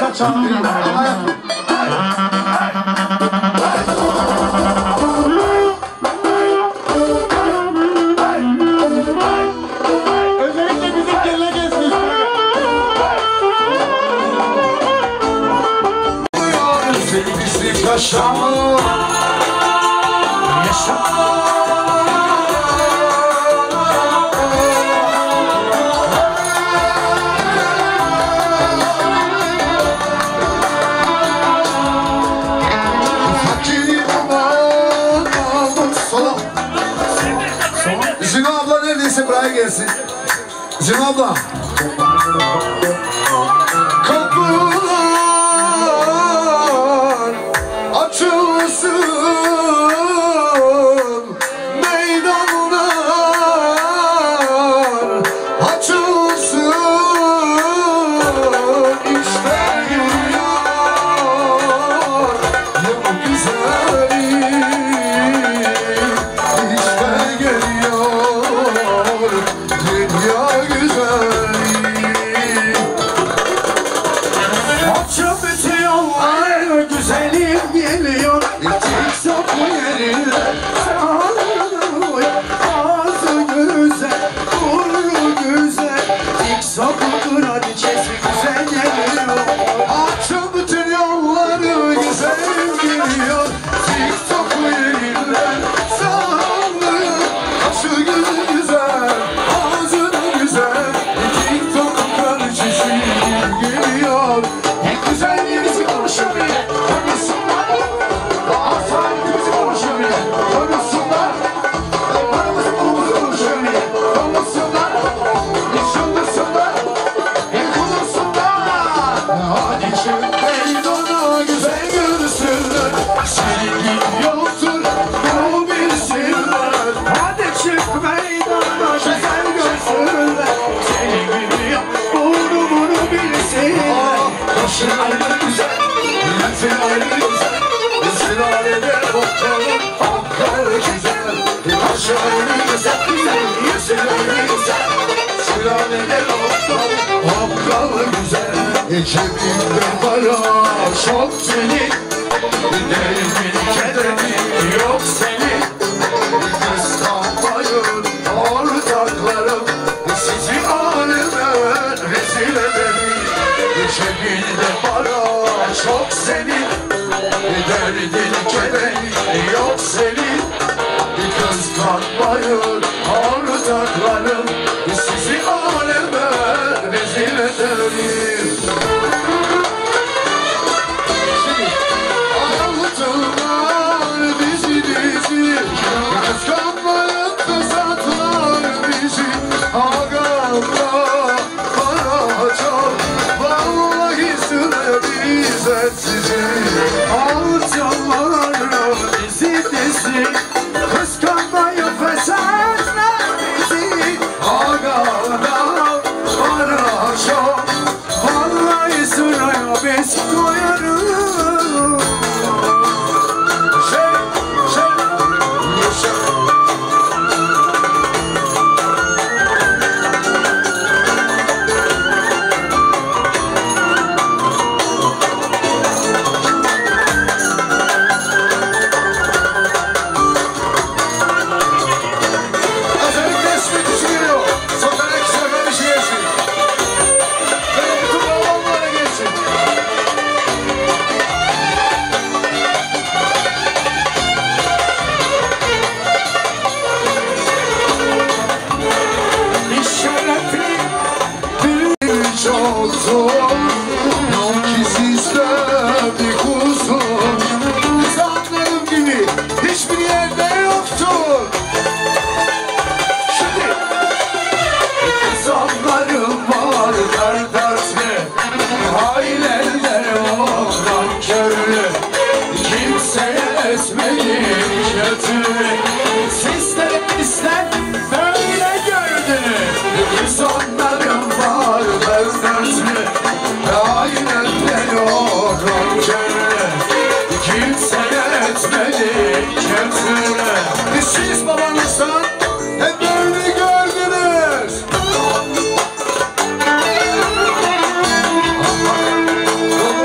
kaçan bir Özellikle bizim geline gezmiş. Sevgisi kaşamı Zino abla neredeyse buraya gelsin. Zino abla. Kapılar açılsın meydanlar açılsın işte geliyor yıl güzeli işte geliyor dünya güzeli açıp bitiyorlar güzelim geliyor TikTok yerine ağzı güzel burnu güzel TikTok kraliçesi güzel geliyor açıp bütün yolları güzelim geliyor TikTok yerine sağlıyor kaşı güzel ağzı güzel TikTok kraliçesi geliyor en güzel yerisi konuşamıyor konuşsunlar daha sahibimizi konuşamıyor konuşsunlar paramızı bulumuzu konuşamıyor konuşsunlar yaşandırsınlar konuşsunlar hadi çık meydana güzel görsünler senin gibi yoktur bunu bilsinler hadi çık meydana güzel görsünler senin gibi yok bunu bilsinler kaşın ayrı güzel yüzün ayrı güzel Sülalede bakalım Hakkı güzel kaşı ayrı güzel yüzün ayrı güzel Sülalede bakalım Hakkı güzel Cebimde para çok senin derdin kederin yok senin kıskanmayın ortaklarım sizi aleme rezil ederim cebinde para çok senin derdin kederin yok senin kıskanmayın ortaklarım sizi aleme rezil ederim Anlatırlar bizi kıskanmayın fesatlar bizi Ağamda para çok vallahi sıra bize sizi Alçalar bizi kıskanmayın fesatlar bizi Ağamda para çok vallahi sıraya biz koyarız yok ki sizde bir kusur Sanlarım gibi hiçbir yerde yoktur Şimdi insanlarım var dertli aileler olan körlü kimseye etmeyin kötülük Sizler bizden böyle gördünüz İnsanlarım var dertli aileler olan körlü kimseye etmeyin kötülük Siz babanızdan hep böyle gördünüz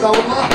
Estağfurullah.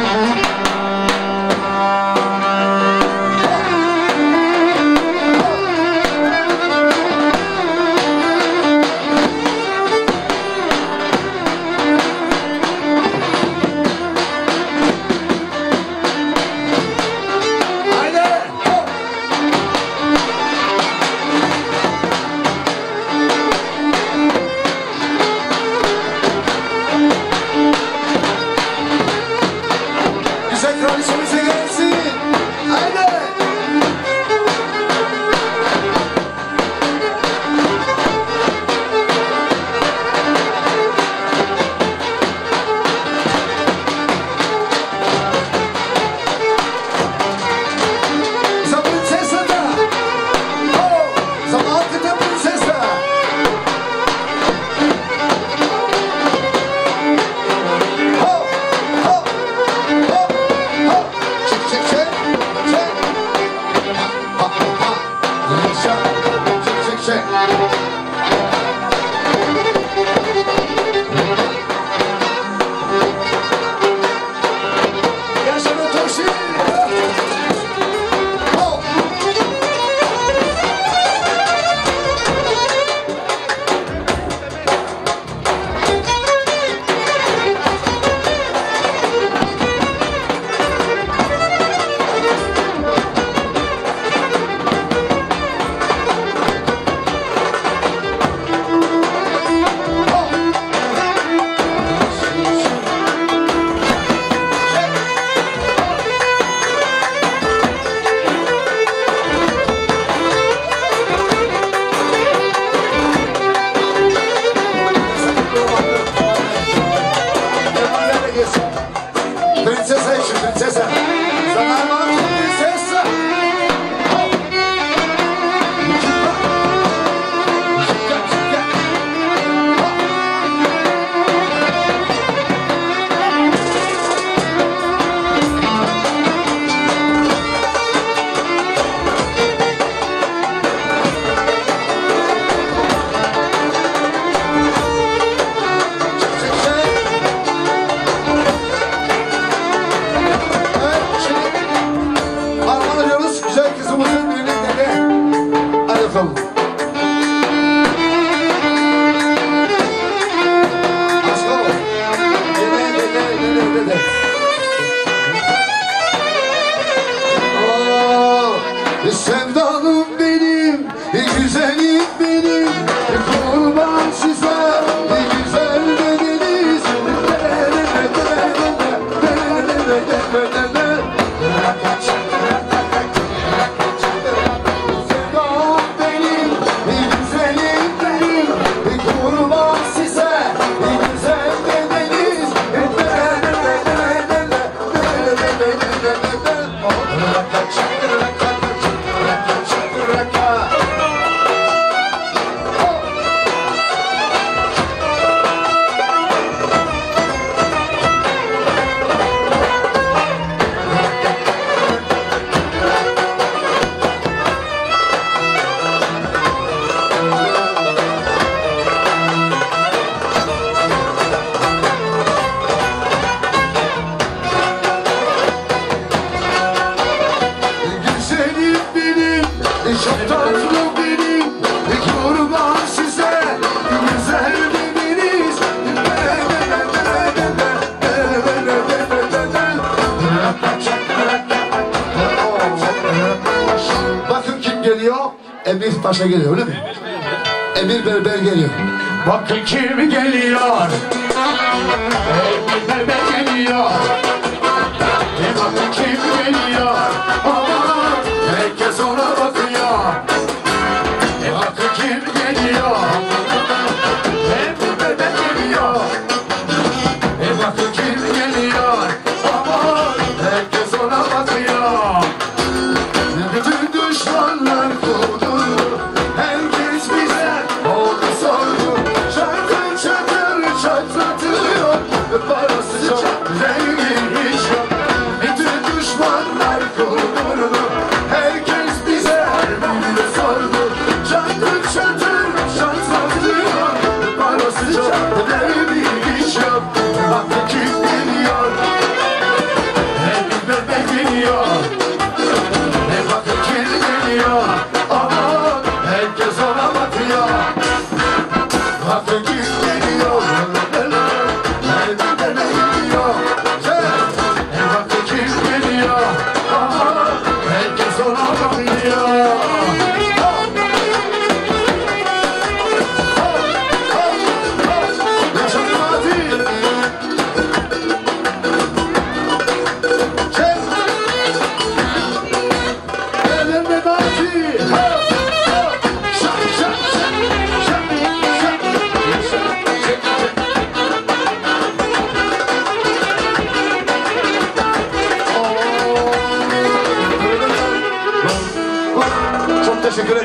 Sevdalım benim, güzelim benim, kurban size, güzel dediniz. Sevdalım benim, güzelim benim, kurban size, güzel dediniz. Çok tatlı benim, kurban size, güzel dediniz. Bakın kim geliyor? Emir Paşa geliyor, öyle mi? Emir Berber geliyor. Bakın kim geliyor. Emir Berber geliyor. Bakın kim geliyor. Aman herkes ona bakıyor. Bakın kim geliyor. Emir Berber geliyor. Bakın kim geliyor. Aman herkes ona bakıyor. Bütün düşmanlar kurdu. Herkes bize oldu sordu. Çatır çatır çatlatıyor. Parası çok zengin.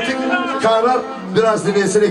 artık karar biraz dinleyerek.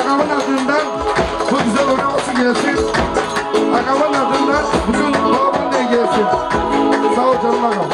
Ağamın adından bu güzel oynaması gelsin. Ağamın adından bütün babamın da gelsin. Sağ ol canım ağam.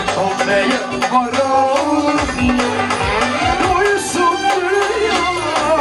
Duysun dünya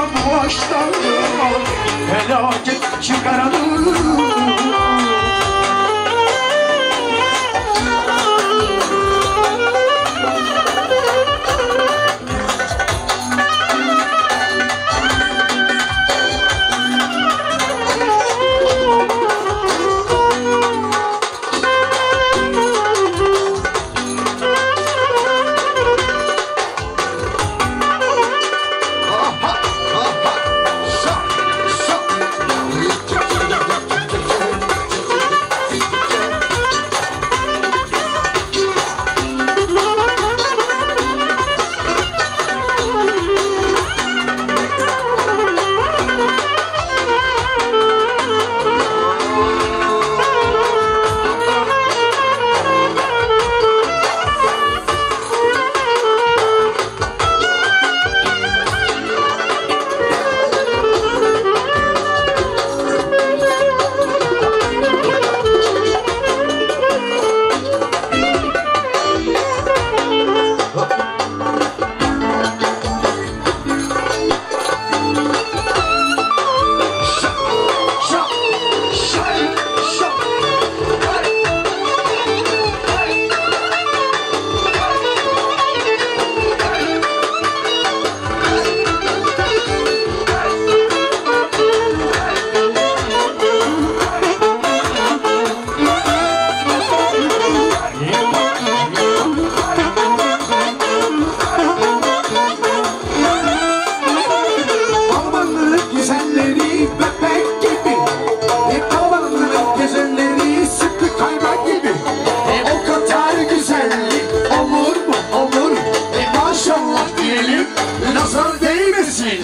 Sevgilim nazar değmesin.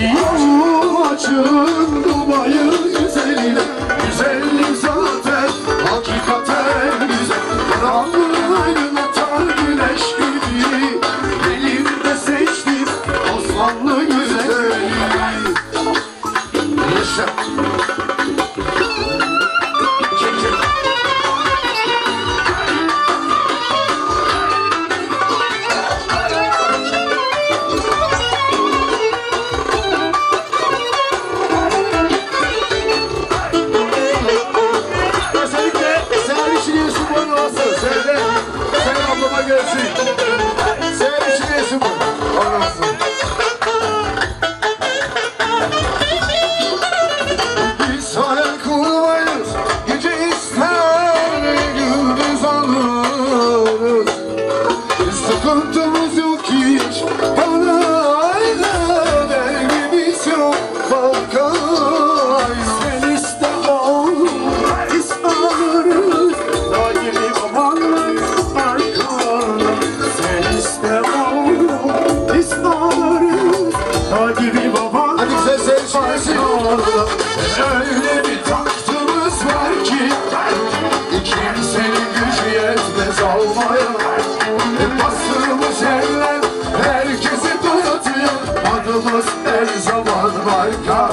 Açın dubayı güzeline, güzellik zaten hakikaten güzel. Karanlığın atar güneş gibi, elimde seçtim Osmanlı güzeli. Yaşa. Öyle bir taktımız var ki kimsenin gücü yetmez almaya. Bastığımız yerler herkesi donatıyor. Adımız her zaman marka.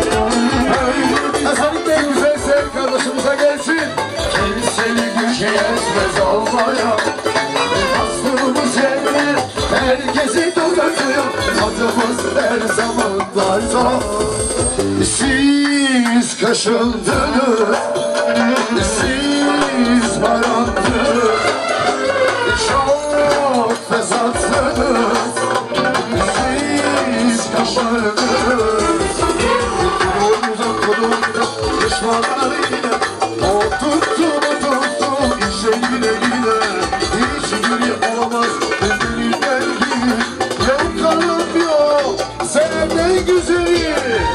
Öyle bir güzel sev kardeşimize gelsin. Kimsenin gücü yetmez almaya. Bastığımız yerler herkesi donatıyor. Adımız her zaman marka. Siz kaşındınız, siz harandınız, çok fesatsınız, siz kaşındınız. Kulumda düşmanlarıyla oturttum işe yine hiç gülü olamaz üzülürler gibi. Yok kalım yok, sevmen güzeli.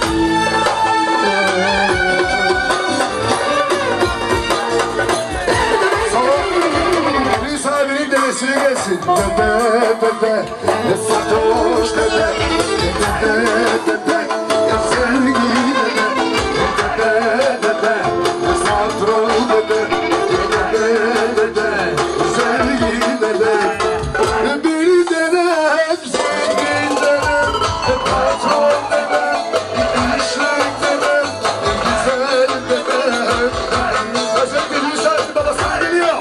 Gelsin bebe bebe, ne fatoş bebe, bebe bebe, ya sevgi bebe, bebe bebe, ne satro bebe, bebe bebe, sevgi bebe, bir denem, sevgi denem, patron bebe, işlek bebe, güzel bebe, özel bir şarkı babasına geliyor.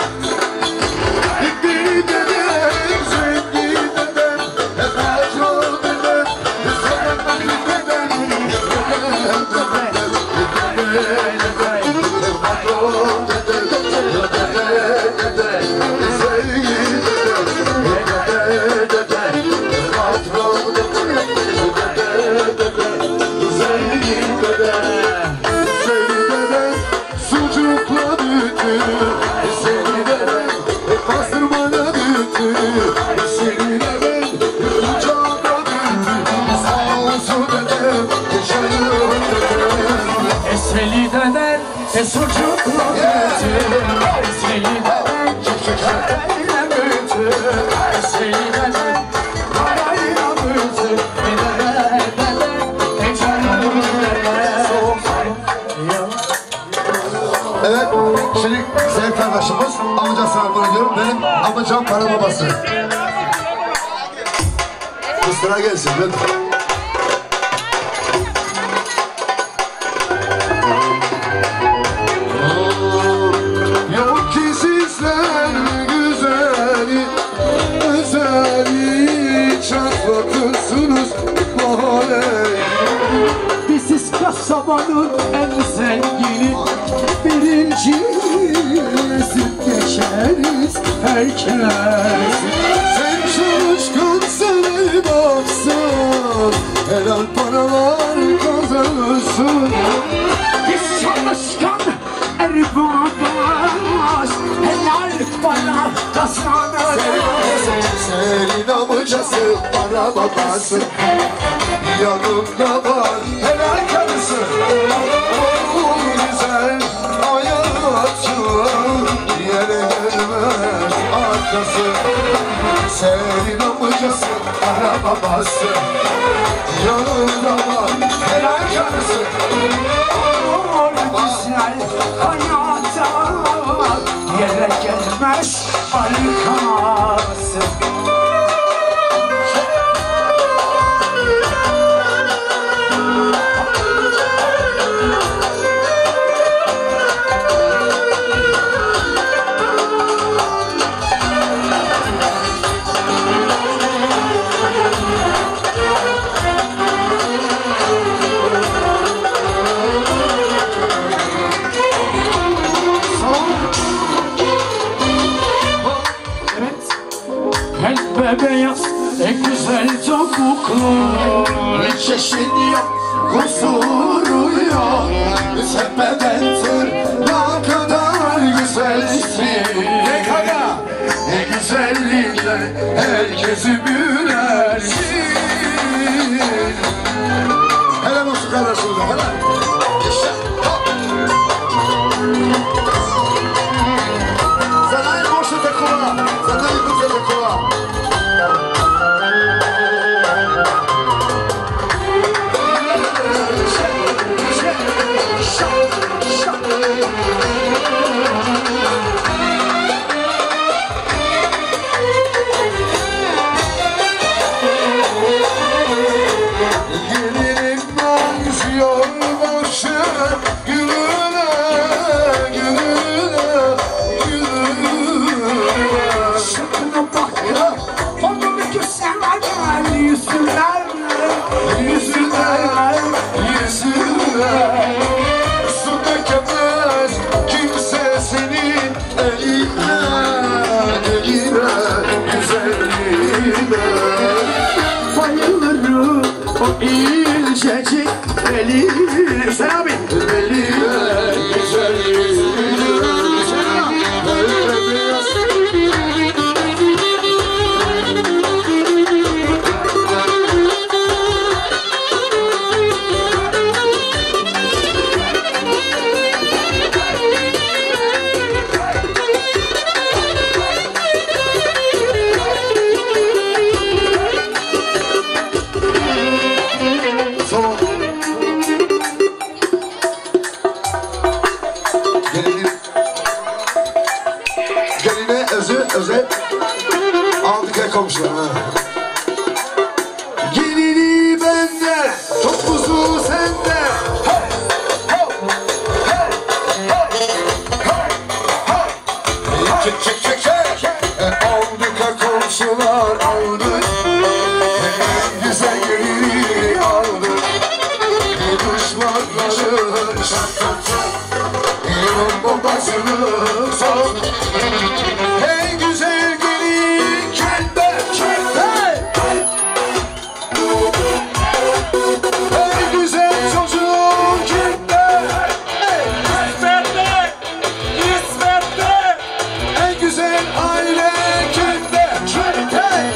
Esveli döner, sucuklu bütün. Esveli döner, çiçeklerle bütün. Esveli döner, parayla bütün. Evet, şimdi Sevk kardeşimiz amcasına armağan ediyorum. Benim amcam para babası. Bu sıra gelsin lütfen. Yok ki sizler güzeli, özeli çatlatırsınız mahalle. Biziz kasabanın en zengini, birinci süt geçeriz herkes. Sen çalışkansan el baksın, helal paralar kazanırsın. Biz çalışkan erbabaz, helal para kazanırız. Senin amcası para babası, yanında var helal karısı. O güzel hayatın yere gelmez arkası. Senin amcası kocası, ara babası. Yanında var helal karısı. Güzel hayata yere gelmez alkanası. Beyaz en güzel topuklu, Çeşidi yok, kusuru yok. Tepeden tırnağa kadar güzelsin. Ne kadar? Ne güzelliğinle herkesi büyülersin. Helal olsun kardeşimize, helal. Yaşa, hop. Sana en boşu tekova, sana en güzel tekova. Gelinim benziyor başı gülüne, gülüne, gülüne. şıkkına bak ya, onun güzel yüzünden, Yüzüne, yüzüne su dökemez kimse senin eline, eline, güzelliğine. bayılırım o incecik eline. Sen abi. Eline, güzelliğine. Öyle biraz. Son. Geline özel aldık ya komşular. Gelini bende, topuzu sende. Çek çek çek çek. Aldık ya komşular, aldık. En güzel gelini aldık. Düşmanları şarkıcı. İran babasını sor. En güzel gelin kende, kende. En güzel çocuğun kende. İsmet'te! İsmet'te! En güzel aile kende, kende.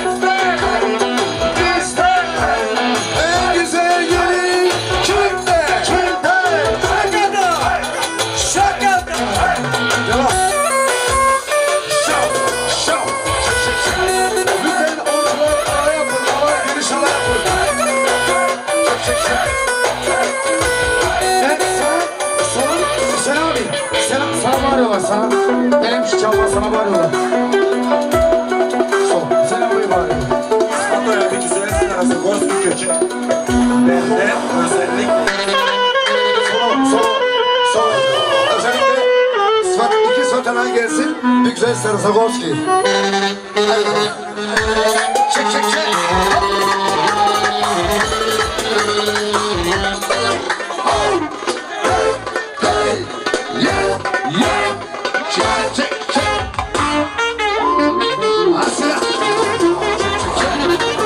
İsmet! En güzel gelin kende, kende. Şakada! Devam. Şov, şov. Lütfen ortalar ara yapın, ara geniş ara yapın. Çek, çek, çek. Sen abi, sana bağırıyorlar sana. Benim şu çalma sana bağırıyorlar. Sen abi bağırıyor. İstanbul'da güzel arası Gorski kökü. Benden özellikle Sol. Özellikle iki Svetolan gelsin. Bir güzel Sarısagorski. Hadi bakalım. Çek, çek, çek. Hey, yeah, yeah. Çek, çek, çek. Asya. Çek, çek, çek.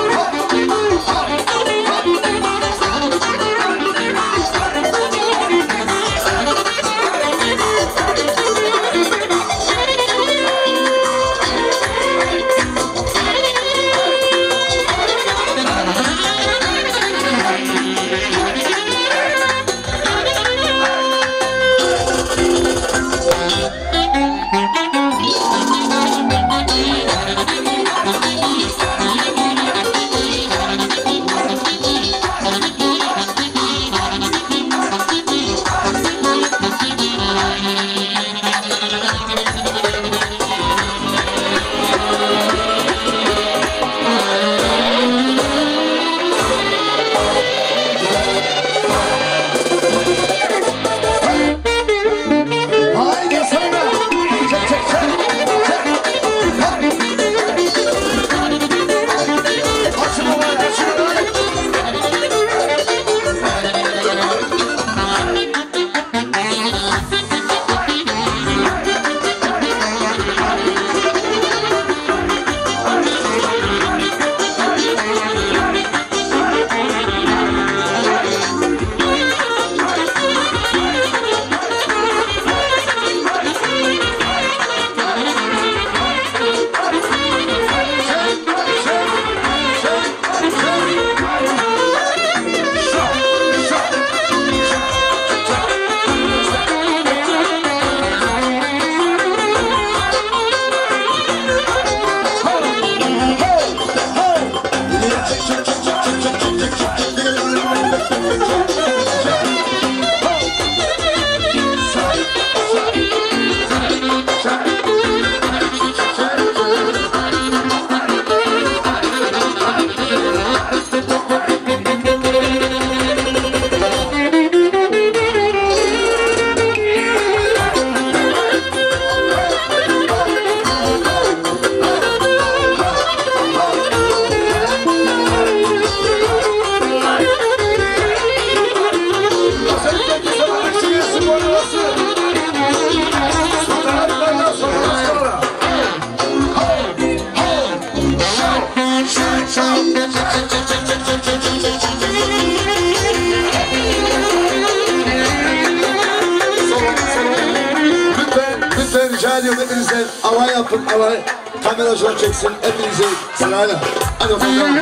Lütfen rica ediyorum hepinizden alay yapın, alay. Kameracılar çeksin, hepinize sırayla. Hadi bakalım.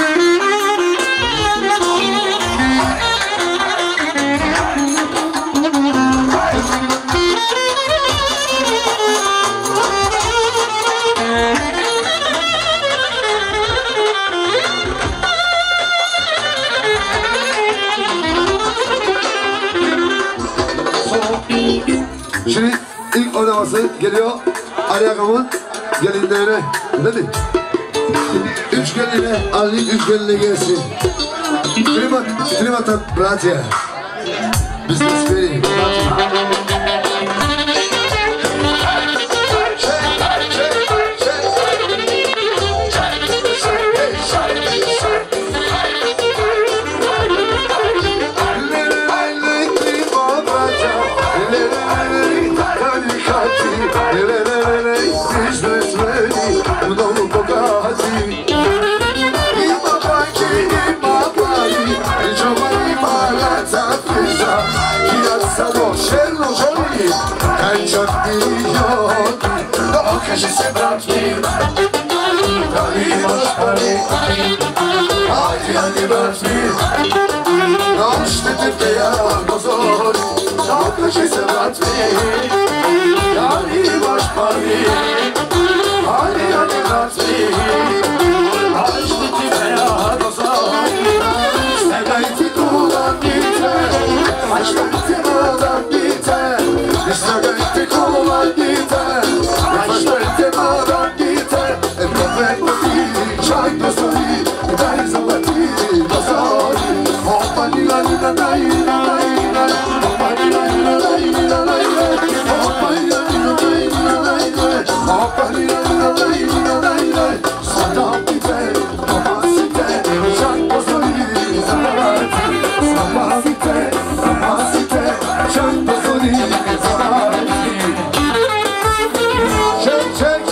Şimdi ilk oynaması geliyor. Ayakkabı gelinlerine. Değil mi? Üç geline, Ali üç geline gelsin. Primata bratia. Biz de speri. Кажи се, брат ми, дали имаш пари? Айде, брат ми, ще те я позори. Кажи се, брат ми, дали имаш пари? Айде, брат ми, ще те я позори. Стегайте коланите, ще те младаните, стегайте коланите. Çay dostları, dayı zavallı dostları. Hoppa nila nila dayı nila dayı, hoppa nila nila dayı nila dayı, hoppa nila nila dayı nila dayı, hoppa nila nila dayı nila dayı. Sada bite, mama site, çay dostları zavallı. Mama site, çay dostları zavallı. Çek.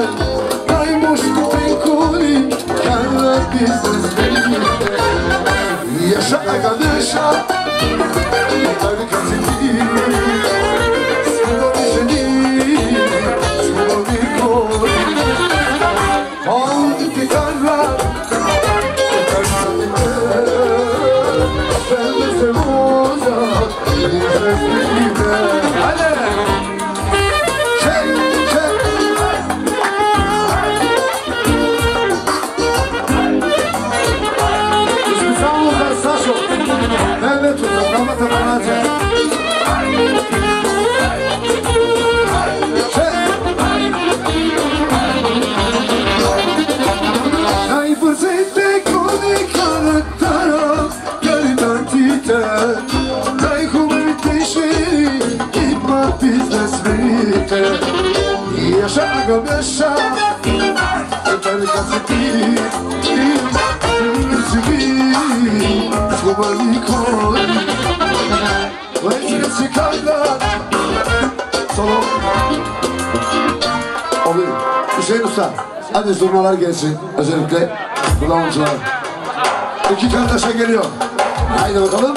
Daj muszku pinkuli, karla biznes birlikte. Yaşa aga yaşa, harika seni. Sıvı seni, sıvı bir kol. Aldı ki karla, ben de sevoza, biznes birlikte. Hadi! Evet hocam, damat amanacak. Dai presente con il carattere che l'identità. Dai come ti scegli, il ma business vita. Yaşa aga yaşa, yeter kaseti. Skomaliko, vajci kaylar. Solo. Abi, Hüseyin Usta, hadi zurnalar gelsin. Özellikle kullanıcılar. İki kardeşe geliyor. Haydi bakalım.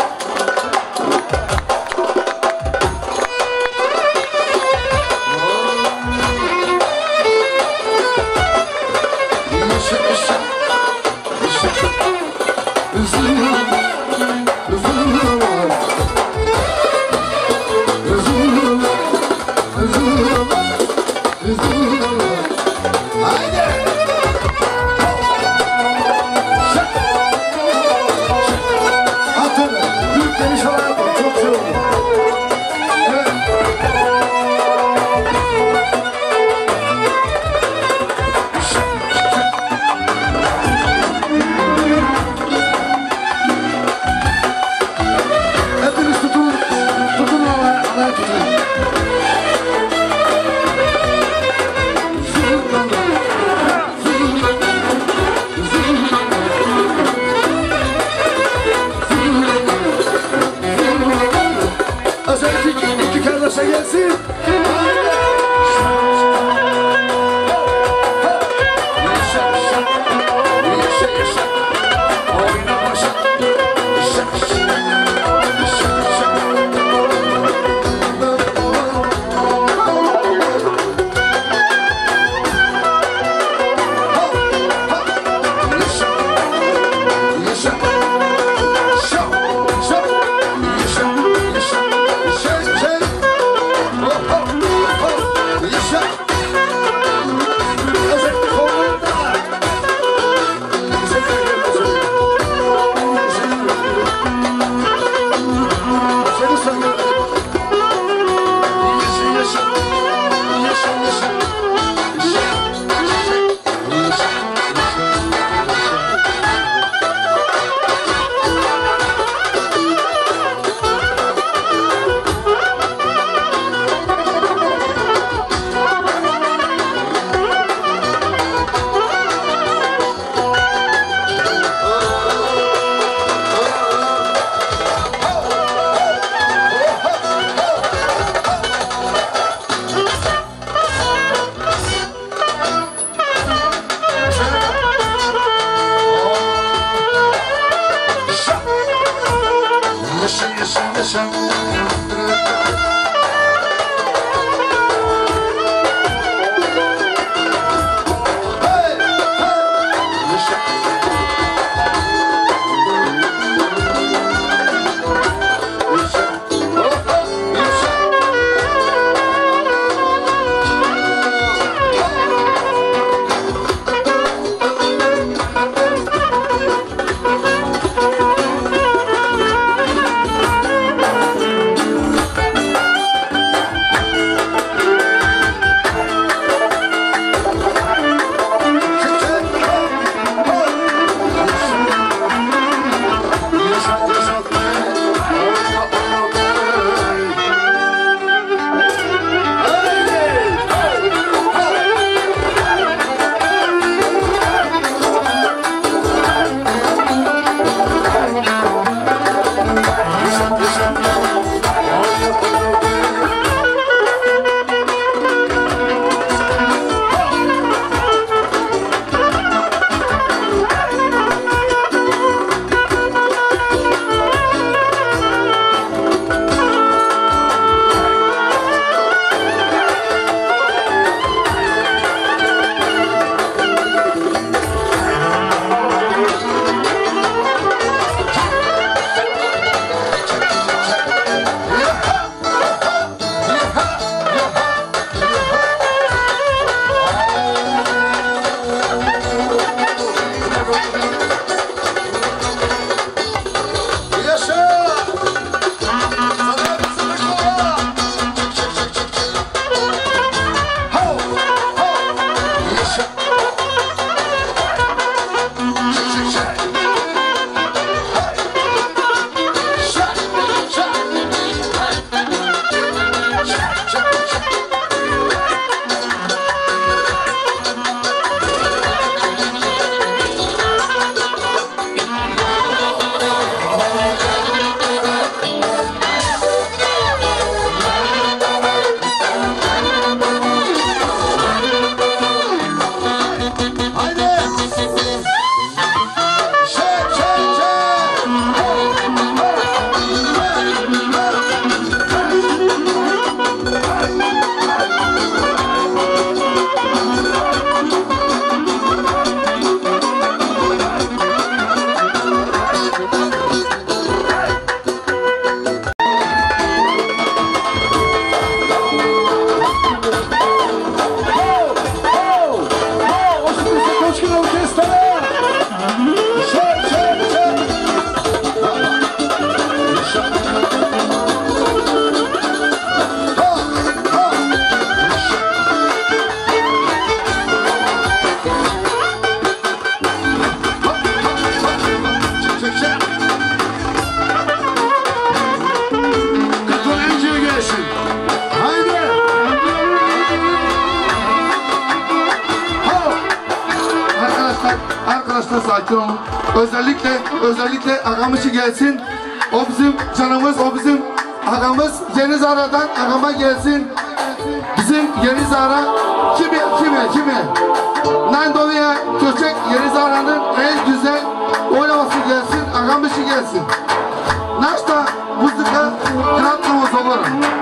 arkadaşlar sakin olun. Özellikle ağamızı gelsin. O bizim canımız, o bizim ağamız. Yeni Zara'dan ağama gelsin. Bizim Yeni Zara kime? Nandovi'ye Köçek Yeni Zara'nın en güzel oynaması gelsin, ağamızı gelsin. Naşta muzika kratımız olur.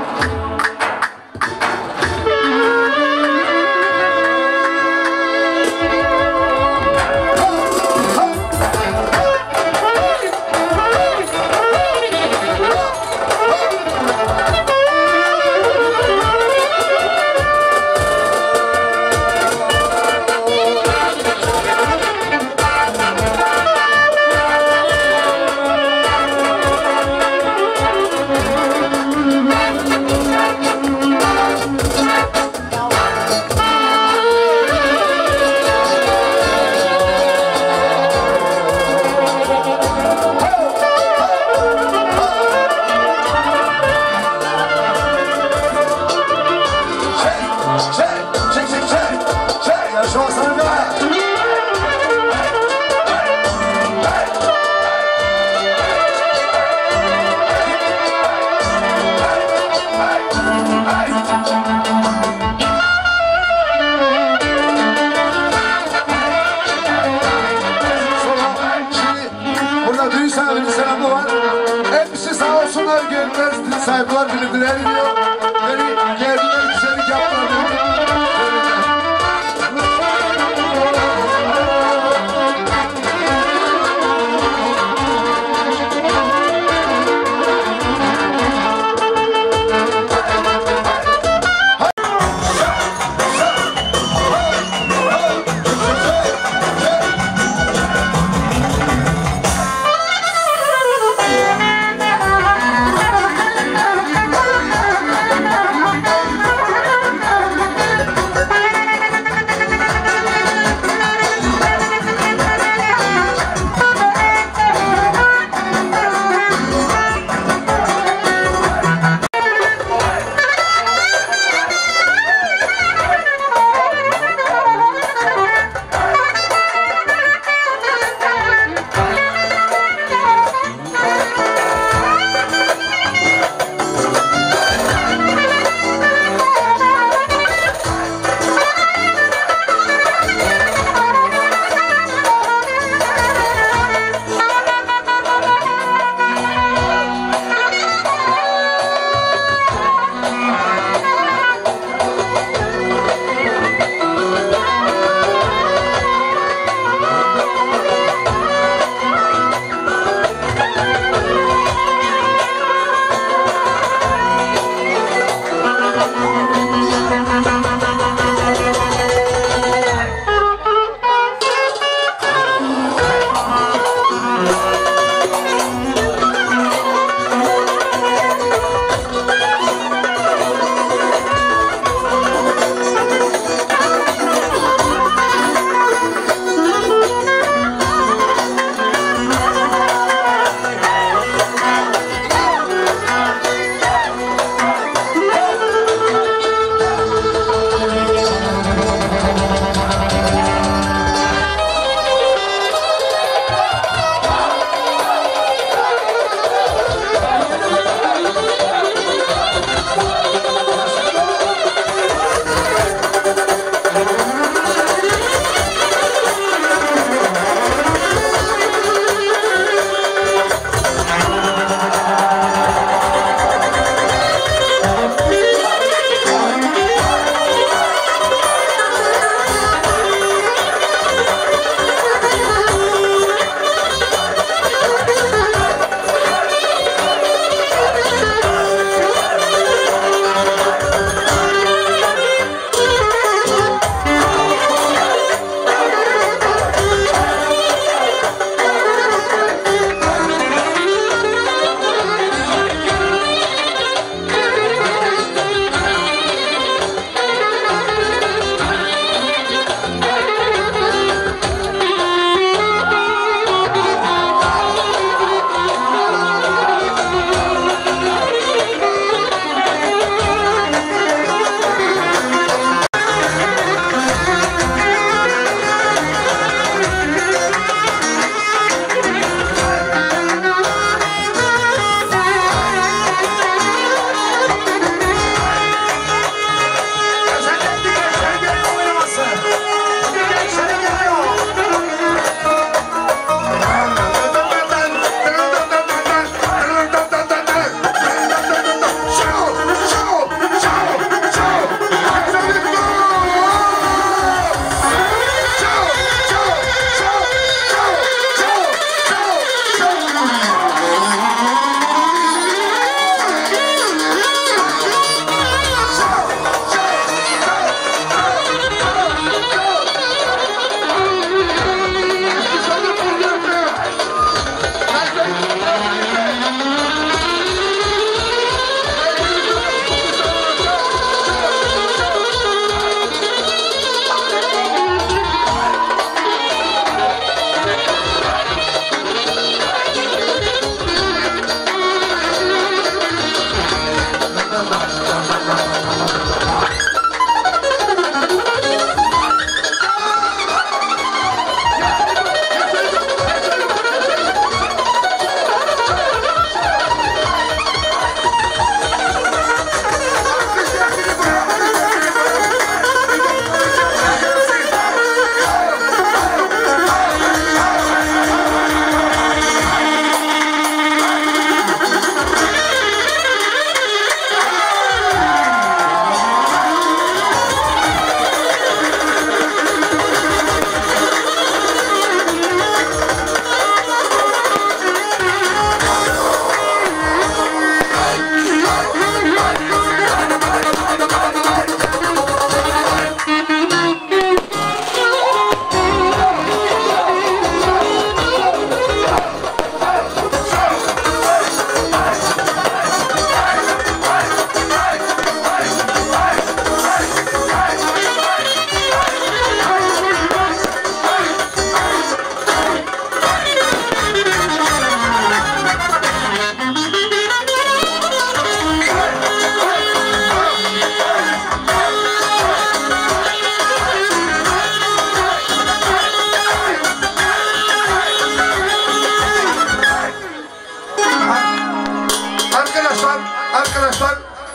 Saygılar bildiren diyor. Beni geldiler güzellik yaptılar.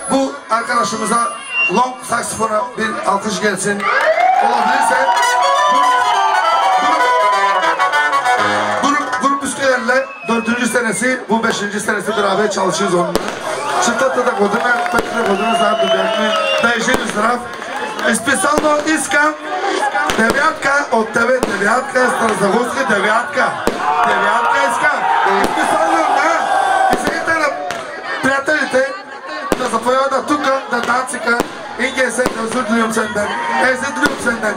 Bu arkadaşımıza long saksifona bir alkış gelsin. Olabilirse grup müziklerle 4. senesi, bu 5. senesi beraber çalışıyoruz onunla. Считата да година, петата година заедно бяхме. Държим здрав. Специално искам девятка от тебе, девятка, Старозагорска девятка. Девятка искам. Специално и сега на приятелите да заповядат тук, да танцика и ги е секал за другим сенден. За другим сенден.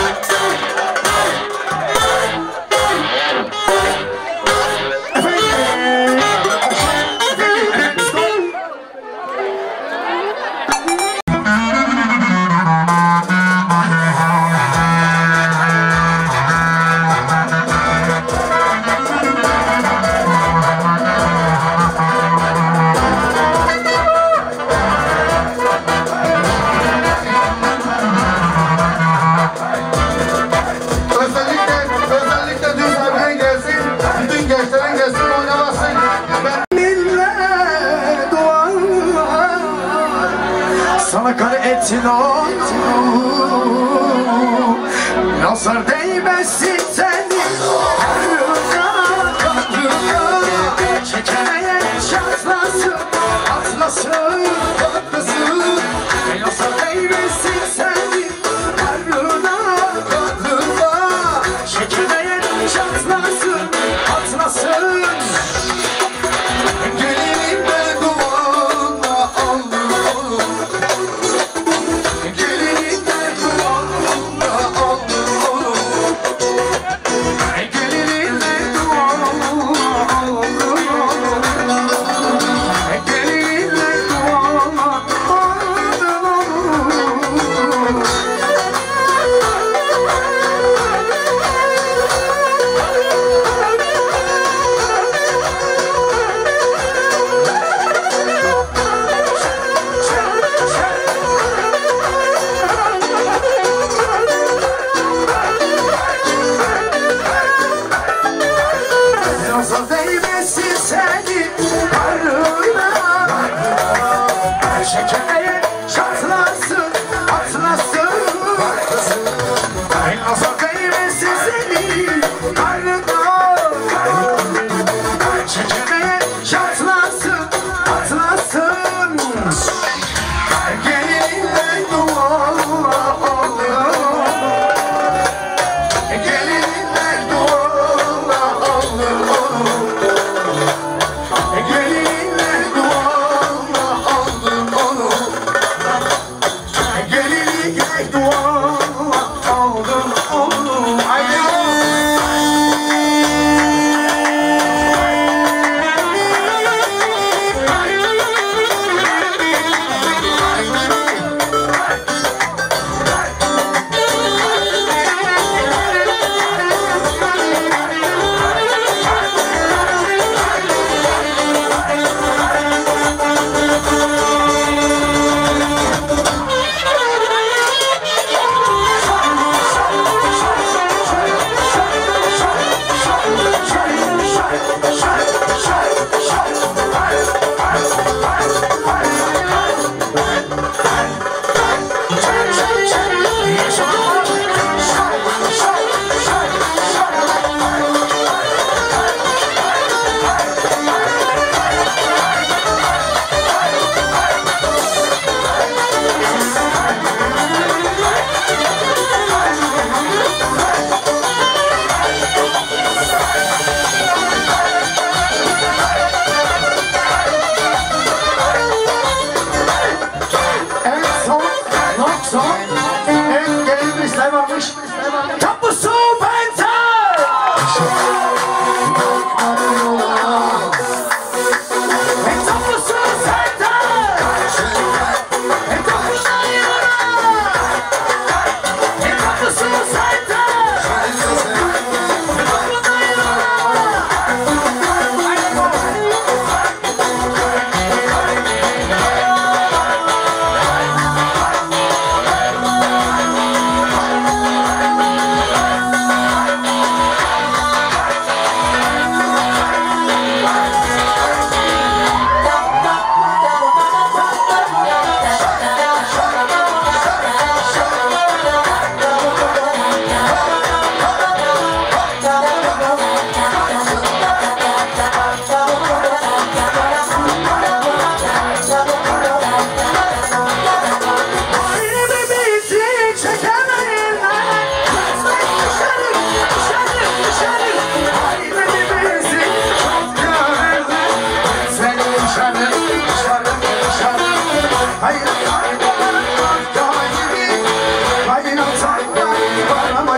Sana kar etsin o nazar değmesin seni çekemeye şanslasın atlasın patlasın nazar değmesin seni karnına kadrına çekemeye şanslasın atlasın gelinle duanla alır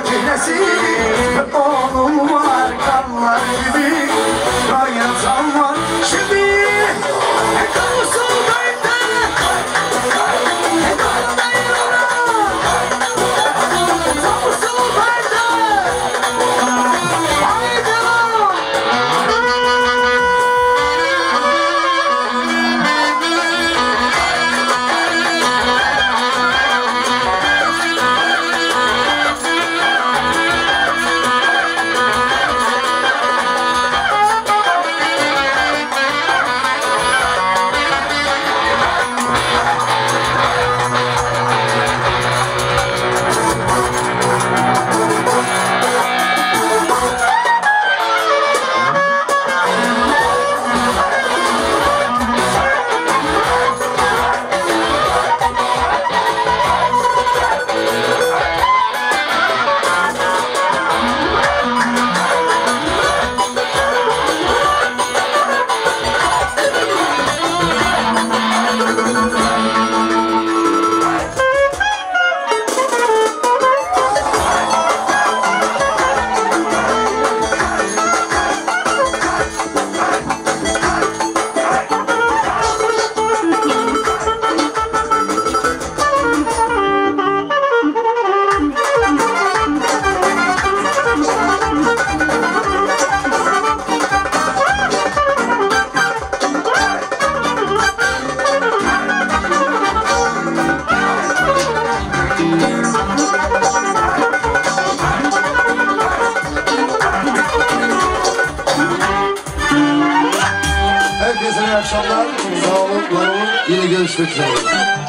sakinesi oğlum var kanlar gibi hayatım var şimdi kavusul kayıtta kavusul kayıtta haydi lan. Herkese iyi akşamlar. Sağ olun, var olun. Yine görüşmek üzere.